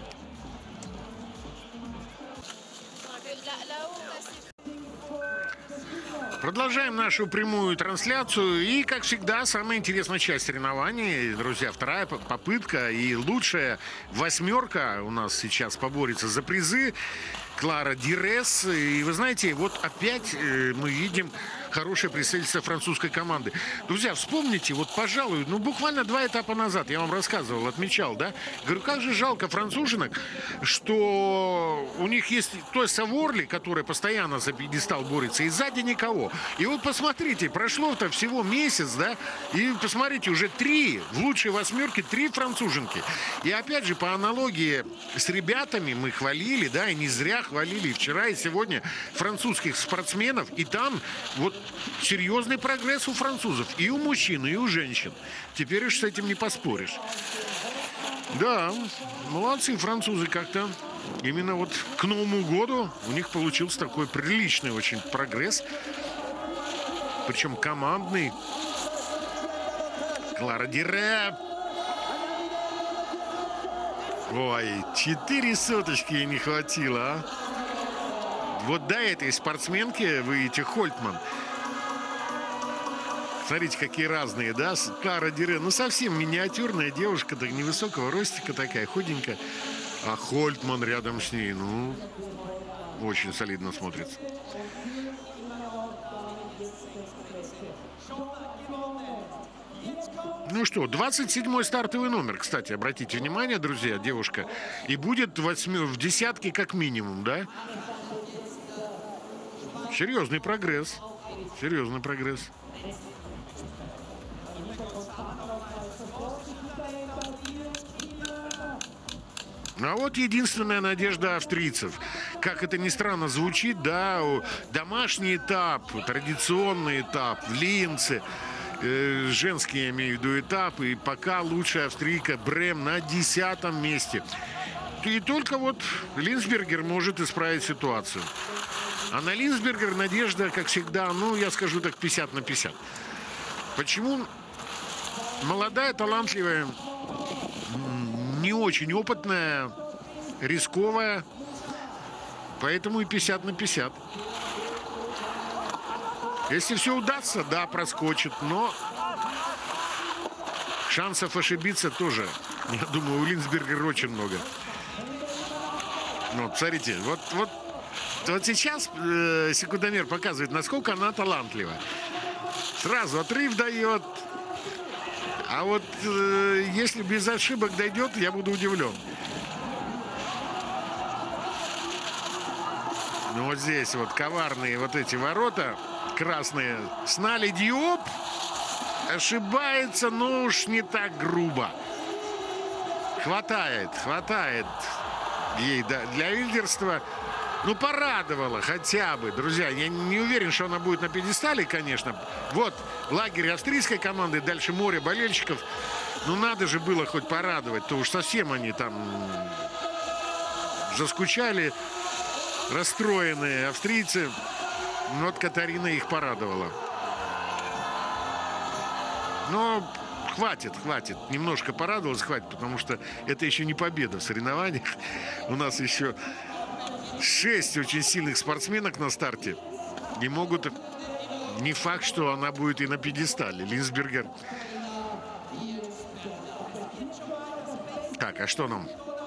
Продолжаем нашу прямую трансляцию. И, как всегда, самая интересная часть соревнований. Друзья, вторая попытка и лучшая восьмерка у нас сейчас поборется за призы. Клара Дирес. И вы знаете, вот опять э, мы видим хорошее представительство французской команды. Друзья, вспомните, вот, пожалуй, ну, буквально два этапа назад я вам рассказывал, отмечал, да? Говорю, как же жалко француженок, что у них есть той Саворли, которая постоянно за пьедестал борется, и сзади никого. И вот посмотрите, прошло-то всего месяц, да? И посмотрите, уже три, в лучшей восьмерке три француженки. И опять же, по аналогии с ребятами мы хвалили, да, и не зря хвалили и вчера, и сегодня французских спортсменов, и там вот серьезный прогресс у французов. И у мужчин, и у женщин. Теперь уж с этим не поспоришь. Да, молодцы французы как-то. Именно вот к Новому году у них получился такой приличный очень прогресс. Причем командный. Клара Дире. Ой, четыре соточки ей не хватило, а. Вот до этой спортсменки, вы видите, Хольтман. Смотрите, какие разные, да? Клара Дире, ну, совсем миниатюрная девушка, так невысокого ростика такая, худенькая. А Хольтман рядом с ней, ну, очень солидно смотрится. Ну что, двадцать седьмой стартовый номер, кстати, обратите внимание, друзья, девушка. И будет восьми, в десятке как минимум, да? Серьезный прогресс. Серьезный прогресс. А вот единственная надежда австрийцев. Как это ни странно звучит, да, домашний этап, традиционный этап в Линце, э, женский, я имею в виду, этап, и пока лучшая австрийка Брем на десятом месте. И только вот Линсбергер может исправить ситуацию. А на Линсбергер надежда, как всегда, ну, я скажу так, пятьдесят на пятьдесят. Почему? Молодая, талантливая, не очень опытная, рисковая, поэтому и пятьдесят на пятьдесят. Если все удастся, да, проскочит, но шансов ошибиться тоже, я думаю, у Линсбергера очень много. Ну, смотрите, вот, вот, вот сейчас э, секундомер показывает, насколько она талантлива. Сразу отрыв дает. А вот э, если без ошибок дойдет, я буду удивлен. Ну вот здесь вот коварные вот эти ворота красные. Снали Диоп ошибается, но уж не так грубо. Хватает, хватает ей для лидерства. Ну, порадовало хотя бы, друзья. Я не уверен, что она будет на пьедестале, конечно. Вот лагерь австрийской команды, дальше море болельщиков. Ну, надо же было хоть порадовать, то уж совсем они там заскучали, расстроенные австрийцы. Но вот Катарина их порадовала. Но хватит, хватит. Немножко порадовалась, хватит, потому что это еще не победа в соревнованиях. У нас еще шесть очень сильных спортсменок на старте. Не могут... Не факт, что она будет и на пьедестале. Линсбергер. Так, а что нам?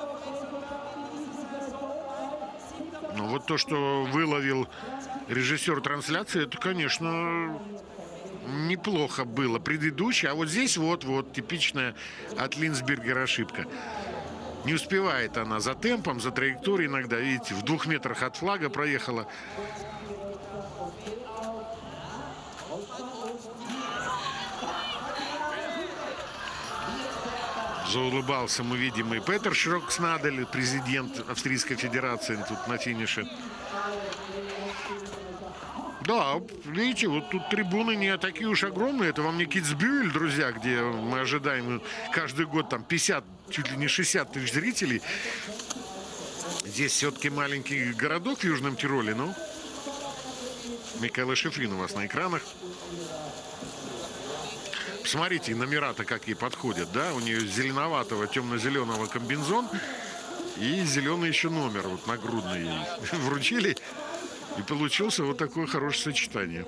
Ну, вот то, что выловил режиссер трансляции, это, конечно, неплохо было. Предыдущий, а вот здесь вот-вот типичная от Линсбергера ошибка. Не успевает она за темпом, за траекторией иногда. Видите, в двух метрах от флага проехала. Заулыбался, мы видим, и Петер Шрокснадель, президент Австрийской Федерации, тут на финише. Да, видите, вот тут трибуны не такие уж огромные. Это вам не Китсбюэль, друзья, где мы ожидаем каждый год там пятьдесят, чуть ли не шестьдесят тысяч зрителей. Здесь все-таки маленький городок в Южном Тироле, ну. Микаэла Шифрин у вас на экранах. Смотрите, номера-то как ей подходят, да? У нее зеленоватого, темно-зеленого комбинзон и зеленый еще номер, вот нагрудный ей вручили. И получился вот такое хорошее сочетание.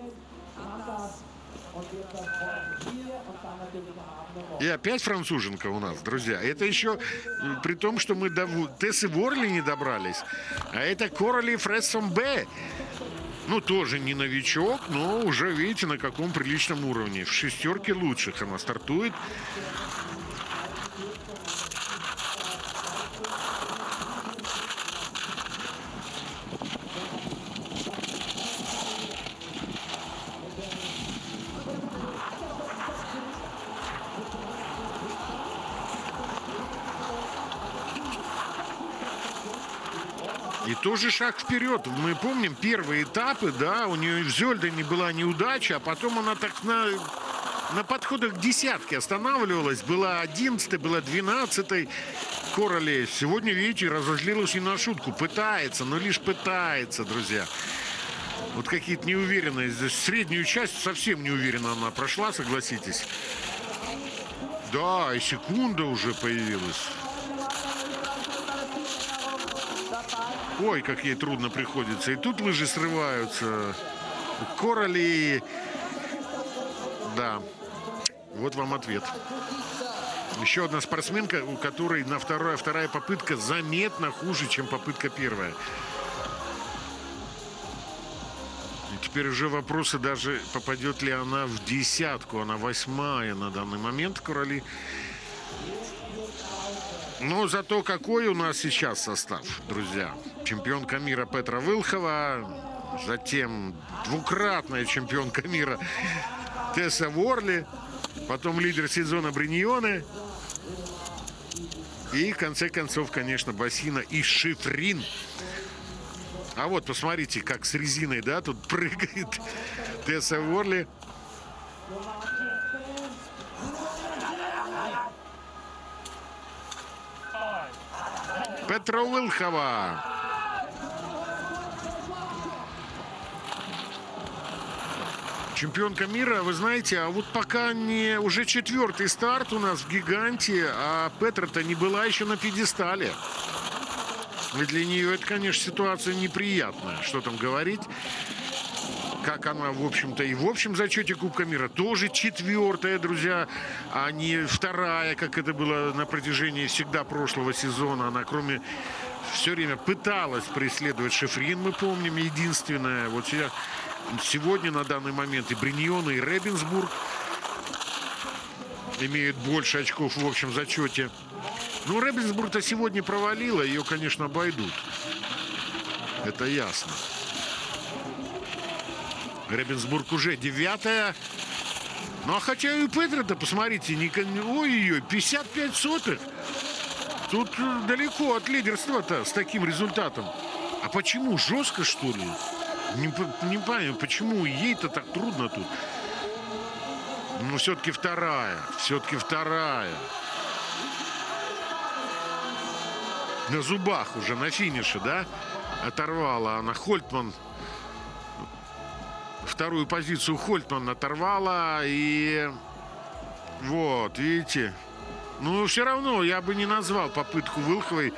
И опять француженка у нас, друзья. Это еще при том, что мы до Тессы Ворли не добрались. А это Корали Фрессомбе. Ну, тоже не новичок, но уже, видите, на каком приличном уровне. В шестерке лучших она стартует. И тоже шаг вперед. Мы помним первые этапы, да, у нее в Зёльдене была неудача, а потом она так на, на подходах к десятке останавливалась. Была одиннадцатой, была двенадцатой. Корали сегодня, видите, разозлилась не на шутку. Пытается, но лишь пытается, друзья. Вот какие-то неуверенные. Здесь среднюю часть совсем неуверенно она прошла, согласитесь. Да, и секунда уже появилась. Ой, как ей трудно приходится. И тут лыжи срываются. Корали. Да. Вот вам ответ. Еще одна спортсменка, у которой на вторая, вторая попытка заметно хуже, чем попытка первая. И теперь уже вопросы даже, попадет ли она в десятку. Она восьмая на данный момент, Корали. Но зато какой у нас сейчас состав, друзья. Чемпионка мира Петра Вилхова, затем двукратная чемпионка мира Тесса Ворли, потом лидер сезона Бриньоне и, в конце концов, конечно, Басина и Шифрин. А вот, посмотрите, как с резиной, да, тут прыгает Тесса Ворли. Петра Вилхова. Чемпионка мира, вы знаете, а вот пока не... Уже четвертый старт у нас в гиганте, а Петра-то не была еще на пьедестале. И для нее это, конечно, ситуация неприятная. Что там говорить? Как она, в общем-то, и в общем зачете Кубка мира тоже четвертая, друзья, а не вторая, как это было на протяжении всегда прошлого сезона. Она, кроме все время пыталась преследовать Шифрин, мы помним, единственное. Вот сейчас, сегодня на данный момент и Бриньон, и Ребенсбург имеют больше очков в общем зачете. Ну, Ребенсбург-то сегодня провалила, ее, конечно, обойдут. Это ясно. Ребенсбург уже девятая. Ну, а хотя и Петра-то, посмотрите, не... ой-ой-ой, пятьдесят пять сотых. Тут далеко от лидерства-то с таким результатом. А почему? Жестко, что ли? Не, не понимаю, почему ей-то так трудно тут. Ну, все-таки вторая. Все-таки вторая. На зубах уже, на финише, да? Оторвала она. Хольтман. Вторую позицию Хольтман оторвала. И вот, видите. Ну, все равно я бы не назвал попытку Вилховой.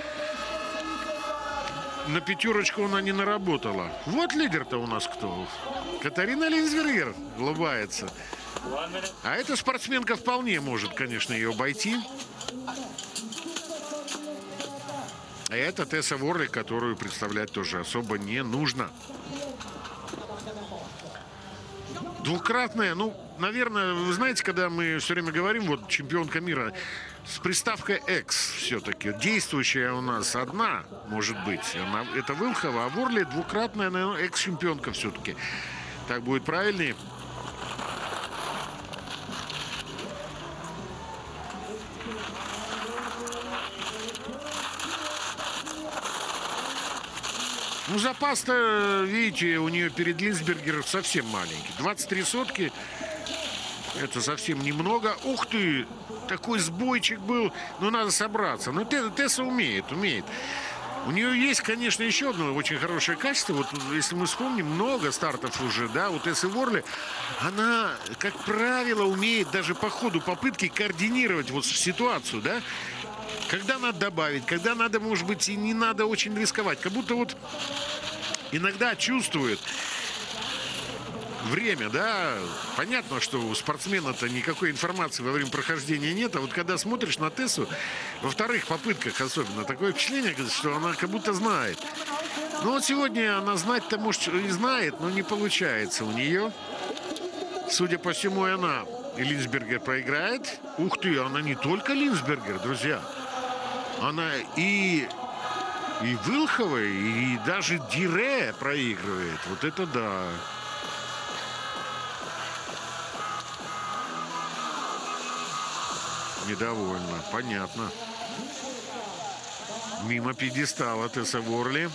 На пятерочку она не наработала. Вот лидер-то у нас кто? Катарина Линсбергер улыбается. А эта спортсменка вполне может, конечно, ее обойти. А это Тесса Ворли, которую представлять тоже особо не нужно. Двукратная, ну, наверное, вы знаете, когда мы все время говорим, вот чемпионка мира с приставкой X все-таки. Действующая у нас одна, может быть. Она, это Вилхова, а Ворли двукратная, наверное, экс-чемпионка все-таки. Так будет правильнее. Ну, запас-то, видите, у нее перед Линсбергер совсем маленький. двадцать три сотки. Это совсем немного. Ух ты! Такой сбойчик был. Ну, надо собраться. Но Тесса умеет, умеет. У нее есть, конечно, еще одно очень хорошее качество. Вот если мы вспомним, много стартов уже, да, у Тессы Ворли. Она, как правило, умеет даже по ходу попытки координировать вот ситуацию, да. Когда надо добавить, когда надо, может быть, и не надо очень рисковать. Как будто вот иногда чувствует время, да. Понятно, что у спортсмена-то никакой информации во время прохождения нет. А вот когда смотришь на Тессу, во вторых попытках особенно, такое впечатление, что она как будто знает. Ну вот сегодня она знать-то, может, и знает, но не получается у нее. Судя по всему, и она, и Линсбергер проиграет. Ух ты, она не только Линсбергер, друзья. Она и, и Вилхова, и даже Дире проигрывает. Вот это да. Недовольна, понятно. Мимо пьедестала Тесса Ворли.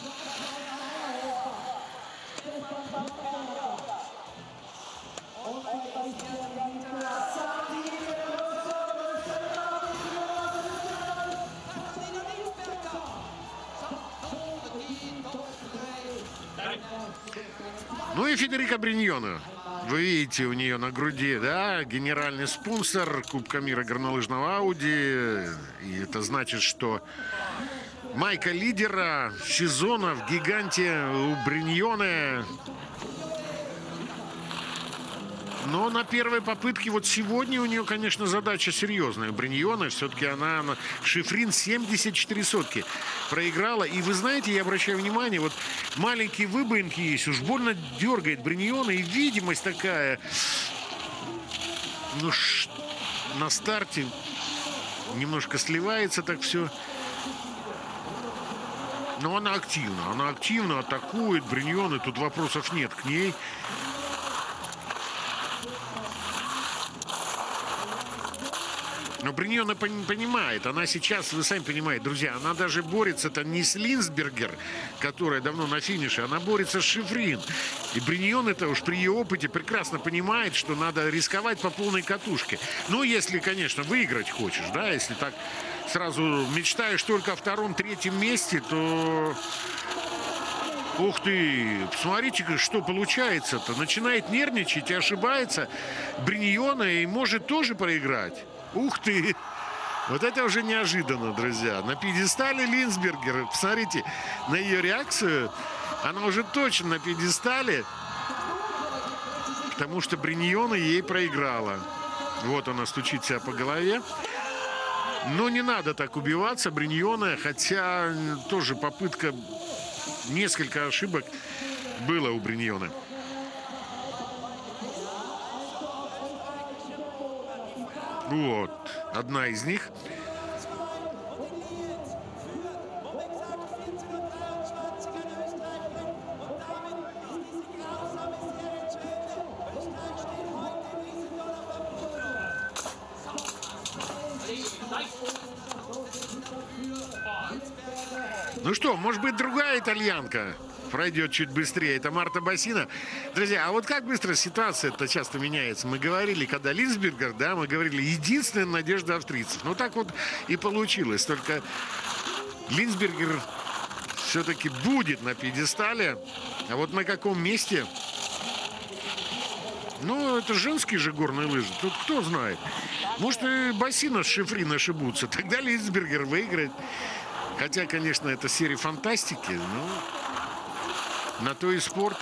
Ну и Федерика Бриньона. Вы видите, у нее на груди, да, генеральный спонсор Кубка мира горнолыжного Ауди. И это значит, что майка лидера сезона в гиганте у Бриньоне. Но на первой попытке вот сегодня у нее, конечно, задача серьезная. Бриньона, все-таки она, она Шифрин семьдесят четыре сотки проиграла. И вы знаете, я обращаю внимание, вот маленькие выбоинки есть, уж больно дергает Бриньона. И видимость такая, ну, ш... на старте немножко сливается так все. Но она активна, она активно атакует Бриньон, и тут вопросов нет к ней. Но Бриньона понимает, она сейчас, вы сами понимаете, друзья, она даже борется-то не с Линсбергер, которая давно на финише, она борется с Шифрин. И Бриньон это уж при ее опыте прекрасно понимает, что надо рисковать по полной катушке. Ну, если, конечно, выиграть хочешь, да, если так сразу мечтаешь только о втором-третьем месте, то... Ух ты, посмотрите, что получается-то. Начинает нервничать и ошибается Бриньона и может тоже проиграть. Ух ты! Вот это уже неожиданно, друзья. На пьедестале Линсбергер. Посмотрите на ее реакцию. Она уже точно на пьедестале. Потому что Бриньона ей проиграла. Вот она стучит себя по голове. Но не надо так убиваться, Бриньоне, хотя тоже попытка, несколько ошибок было у Бриньоне. Вот, одна из них. Ну что, может быть, другая итальянка пройдет чуть быстрее. Это Марта Бассина. Друзья, а вот как быстро ситуация-то часто меняется. Мы говорили, когда Линсбергер, да, мы говорили, единственная надежда австрийцев. Ну так вот и получилось. Только Линсбергер все-таки будет на пьедестале. А вот на каком месте? Ну, это женские же горные лыжи. Тут кто знает. Может, и Бассина с Шифрин ошибутся. Тогда Линсбергер выиграет. Хотя, конечно, это серия фантастики, но на то и спорт.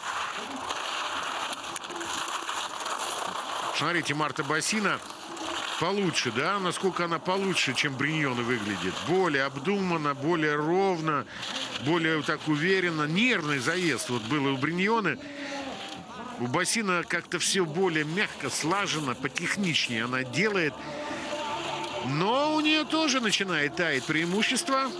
Смотрите, Марта Бассина получше, да? Насколько она получше, чем Бриньоне выглядит. Более обдуманно, более ровно, более так уверенно. Нервный заезд вот был у Бриньоне. У Бассина как-то все более мягко, слаженно, потехничнее она делает. Но у нее тоже начинает таять преимущество.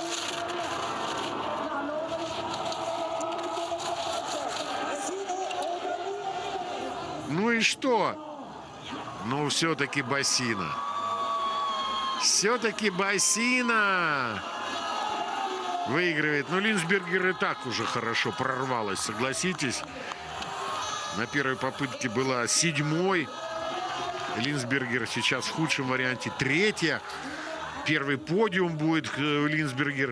Ну и что? Ну, все-таки Бассина. Все-таки Бассина выигрывает. Ну, Линсбергер и так уже хорошо прорвалась, согласитесь. На первой попытке была седьмой. Линсбергер сейчас в худшем варианте третья. Первый подиум будет Линсбергер.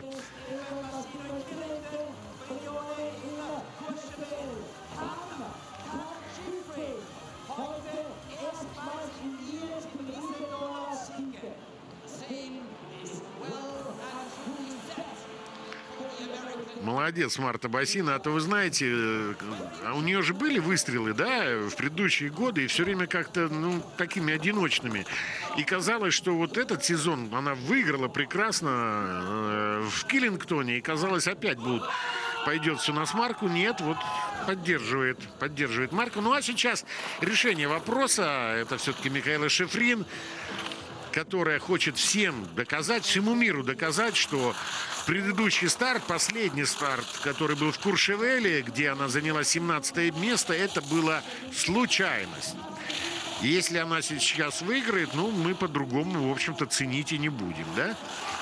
Молодец, Марта Бассина. А то вы знаете, у нее же были выстрелы, да, в предыдущие годы, и все время как-то, ну, такими одиночными. И казалось, что вот этот сезон она выиграла прекрасно э, в Киллингтоне, и казалось, опять будут, пойдет все на смарку. Нет, вот поддерживает, поддерживает марку. Ну, а сейчас решение вопроса, это все-таки Микаэла Шифрин, которая хочет всем доказать, всему миру доказать, что предыдущий старт, последний старт, который был в Куршевеле, где она заняла семнадцатое место, это была случайность. И если она сейчас выиграет, ну, мы по-другому, в общем-то, ценить и не будем, да?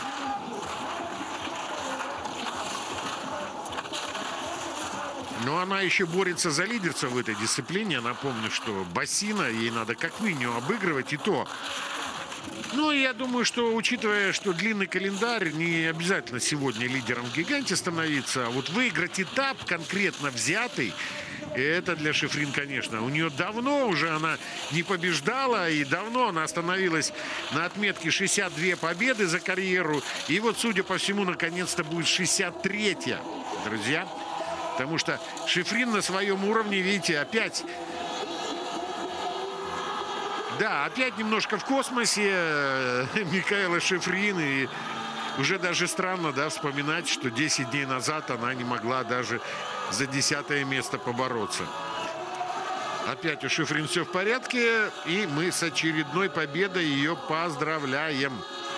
Но она еще борется за лидерство в этой дисциплине. Напомню, что Бассина, ей надо как минимум обыгрывать, и то. Ну, я думаю, что, учитывая, что длинный календарь, не обязательно сегодня лидером в гиганте становиться, а вот выиграть этап конкретно взятый, это для Шифрин, конечно. У нее давно уже она не побеждала, и давно она остановилась на отметке шестьдесят две победы за карьеру. И вот, судя по всему, наконец-то будет шестьдесят третья, друзья. Потому что Шифрин на своем уровне, видите, опять... Да, опять немножко в космосе Микаэла Шифрин. И уже даже странно, да, вспоминать, что десять дней назад она не могла даже за десятое место побороться. Опять у Шифрин все в порядке. И мы с очередной победой ее поздравляем.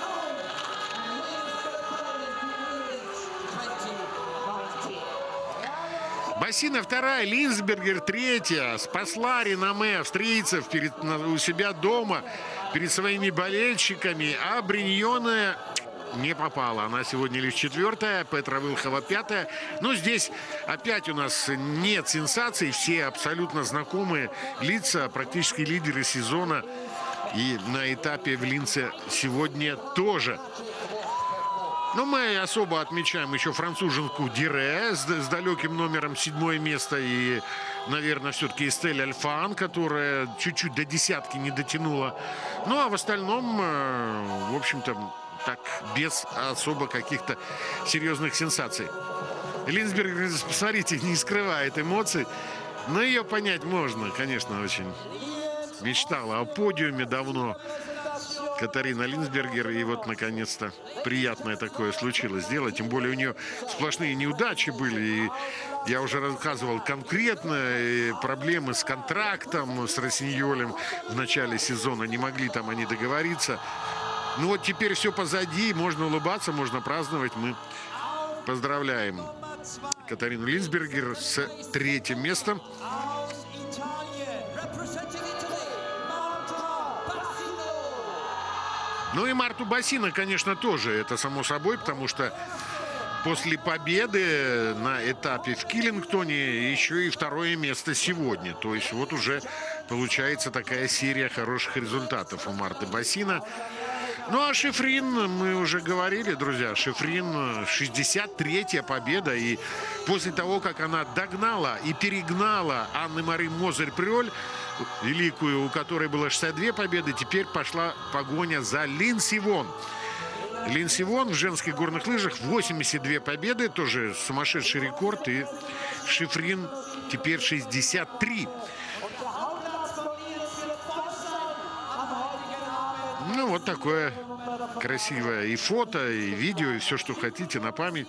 Бассина вторая, Линсбергер третья. Спасла реноме австрийцев перед, у себя дома, перед своими болельщиками. А Бриньоне не попала. Она сегодня лишь четвертая, Петра Вилхова пятая. Но здесь опять у нас нет сенсаций. Все абсолютно знакомые лица, практически лидеры сезона. И на этапе в Линце сегодня тоже. Но мы особо отмечаем еще француженку Дире с, с далеким номером седьмое место. И, наверное, все-таки Эстель Альфан, которая чуть-чуть до десятки не дотянула. Ну, а в остальном, в общем-то, так, без особо каких-то серьезных сенсаций. Линсберг, посмотрите, не скрывает эмоций. Но ее понять можно, конечно, очень. Мечтала о подиуме давно. Катарина Линдсбергер. И вот, наконец-то, приятное такое случилось сделать. Тем более у нее сплошные неудачи были. И я уже рассказывал конкретно проблемы с контрактом, с Россиньолем в начале сезона. Не могли там они договориться. Ну вот теперь все позади. Можно улыбаться, можно праздновать. Мы поздравляем Катарину Линдсбергер с третьим местом. Ну и Марту Бассина, конечно, тоже. Это само собой, потому что после победы на этапе в Киллингтоне еще и второе место сегодня. То есть вот уже получается такая серия хороших результатов у Марты Бассина. Ну а Шифрин, мы уже говорили, друзья, Шифрин шестьдесят третья победа. И после того, как она догнала и перегнала Анне-Мари Мозер-Прёль, великую, у которой было шестьдесят две победы, теперь пошла погоня за Линдси Вонн. Линдси Вонн в женских горных лыжах восемьдесят две победы, тоже сумасшедший рекорд. И Шифрин теперь шестьдесят три. Ну, вот такое красивое и фото, и видео, и все, что хотите на память.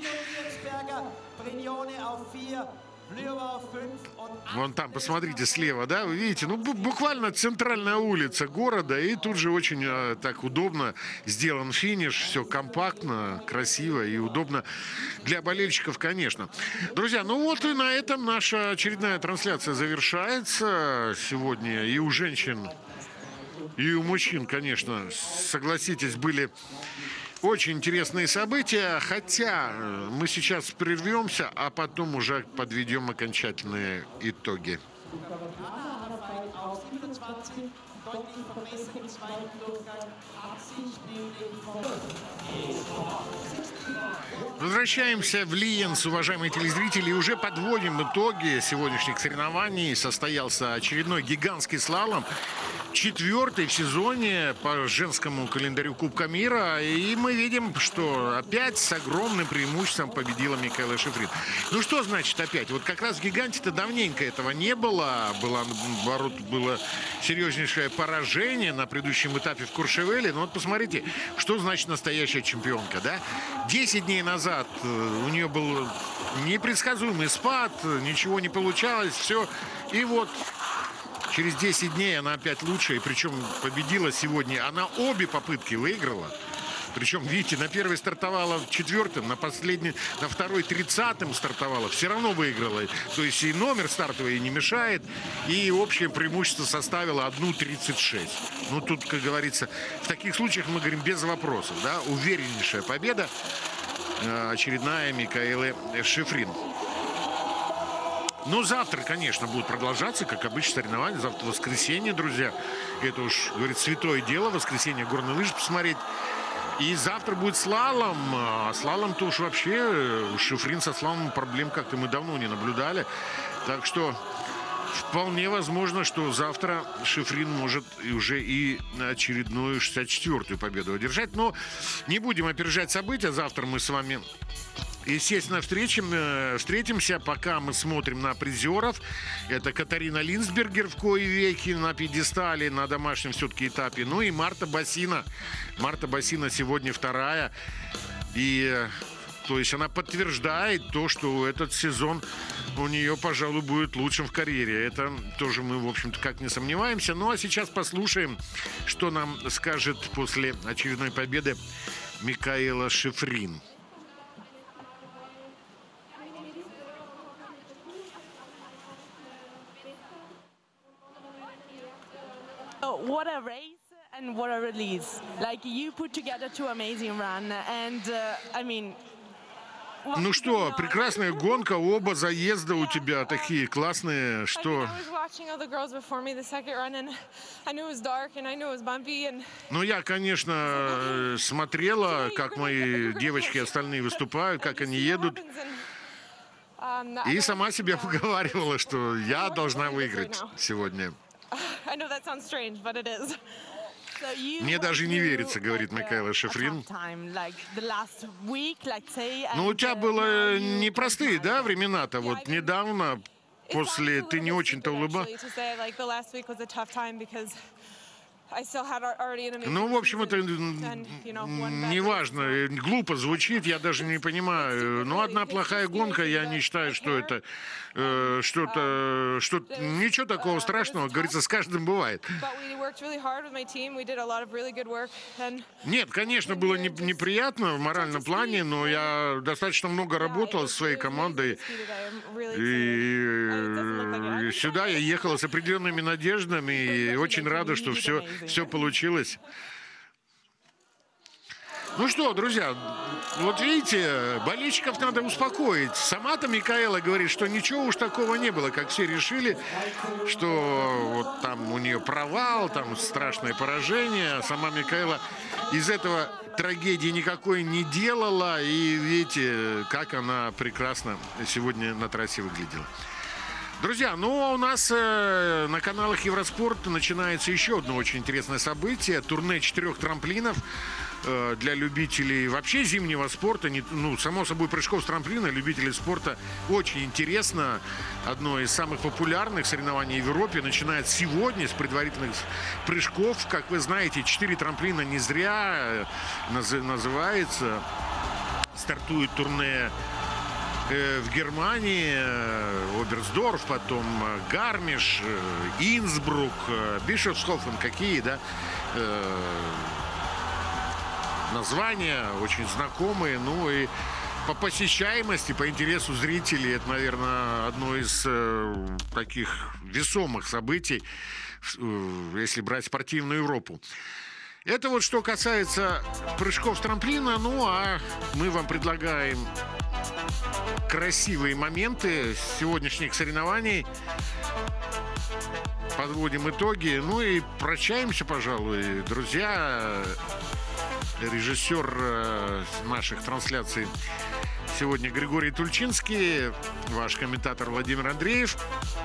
Вон там, посмотрите, слева, да, вы видите, ну, буквально центральная улица города, и тут же очень э, так удобно сделан финиш, все компактно, красиво и удобно для болельщиков, конечно. Друзья, ну вот и на этом наша очередная трансляция завершается сегодня. И у женщин, и у мужчин, конечно, согласитесь, были очень интересные события, хотя мы сейчас прервемся, а потом уже подведем окончательные итоги. Возвращаемся в Лиенс, уважаемые телезрители, и уже подводим итоги сегодняшних соревнований. Состоялся очередной гигантский слалом, четвертый в сезоне по женскому календарю Кубка мира. И мы видим, что опять с огромным преимуществом победила Микаэла Шифрин. Ну что значит опять? Вот как раз в гиганте-то давненько этого не было. Было, наоборот, было серьезнейшее поражение на предыдущем этапе в Куршевеле. Но вот посмотрите, что значит настоящая чемпионка, да? десять дней назад у нее был непредсказуемый спад, ничего не получалось, все. И вот через десять дней она опять лучше, и причем победила сегодня. Она обе попытки выиграла. Причем, видите, на первой стартовала четвертым, на последний, на второй тридцатым стартовала, все равно выиграла. То есть и номер стартовый ей не мешает, и общее преимущество составило одна тридцать шесть. Ну, тут, как говорится, в таких случаях мы говорим без вопросов, да, увереннейшая победа очередная Микаэлы Шифрин. Ну, завтра, конечно, будут продолжаться, как обычно, соревнования. Завтра воскресенье, друзья. Это уж, говорит, святое дело, воскресенье горные лыжи посмотреть. И завтра будет слалом. А слалом-то уж вообще, Шифрин со слаломом проблем как-то мы давно не наблюдали. Так что вполне возможно, что завтра Шифрин может уже и очередную шестьдесят четвёртую победу одержать. Но не будем опережать события. Завтра мы с вами, естественно, встретим, встретимся, пока мы смотрим на призеров. Это Катарина Линдсбергер в кои веки на пьедестале, на домашнем все-таки этапе. Ну и Марта Бассина. Марта Бассина сегодня вторая. И то есть она подтверждает то, что этот сезон у нее, пожалуй, будет лучшим в карьере. Это тоже мы, в общем-то, как не сомневаемся. Ну а сейчас послушаем, что нам скажет после очередной победы Микаэла Шифрин. What a race and what a release. Like, you put together two amazing run, and uh, I mean... Ну что, прекрасная гонка, оба заезда у тебя такие классные, что... Ну, я, конечно, смотрела, как мои девочки остальные выступают, как они едут, и сама себя уговаривала, что я должна выиграть сегодня. Мне даже не верится, говорит Микаэла Шифрин. Ну, у тебя было непростые, да, времена-то? Вот недавно, после ты не очень-то улыбалась. Ну, в общем, это неважно, глупо звучит, я даже не понимаю. Но одна плохая гонка, я не считаю, что это э, что-то, что ничего такого страшного, говорится, с каждым бывает. Нет, конечно, было не, неприятно в моральном плане, но я достаточно много работал со своей командой, и сюда я ехал с определенными надеждами, и очень рада, что все, все получилось. Ну что, друзья, вот видите, болельщиков надо успокоить. Сама-то Микаэла говорит, что ничего уж такого не было, как все решили, что вот там у нее провал, там страшное поражение. Сама Микаэла из этого трагедии никакой не делала. И видите, как она прекрасно сегодня на трассе выглядела. Друзья, ну а у нас э, на каналах Евроспорт начинается еще одно очень интересное событие. Турне четырех трамплинов э, для любителей вообще зимнего спорта. Не, ну, само собой, прыжков с трамплина. Любителей спорта очень интересно. Одно из самых популярных соревнований в Европе начинается сегодня с предварительных прыжков. Как вы знаете, четыре трамплина не зря наз, называется. Стартует турне в Германии, Оберсдорф, потом Гармиш, Инсбрук, Бишофсхофен, какие, да, названия очень знакомые, ну и по посещаемости, по интересу зрителей, это, наверное, одно из таких весомых событий, если брать спортивную Европу. Это вот что касается прыжков с трамплина, ну а мы вам предлагаем красивые моменты сегодняшних соревнований. Подводим итоги. Ну и прощаемся, пожалуй. Друзья, режиссер наших трансляций сегодня Григорий Тульчинский, ваш комментатор Владимир Андреев.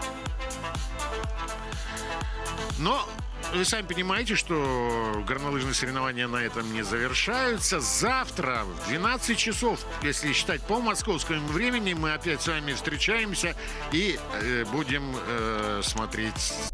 Но вы сами понимаете, что горнолыжные соревнования на этом не завершаются. Завтра в двенадцать часов, если считать по московскому времени, мы опять с вами встречаемся и э, будем э, смотреть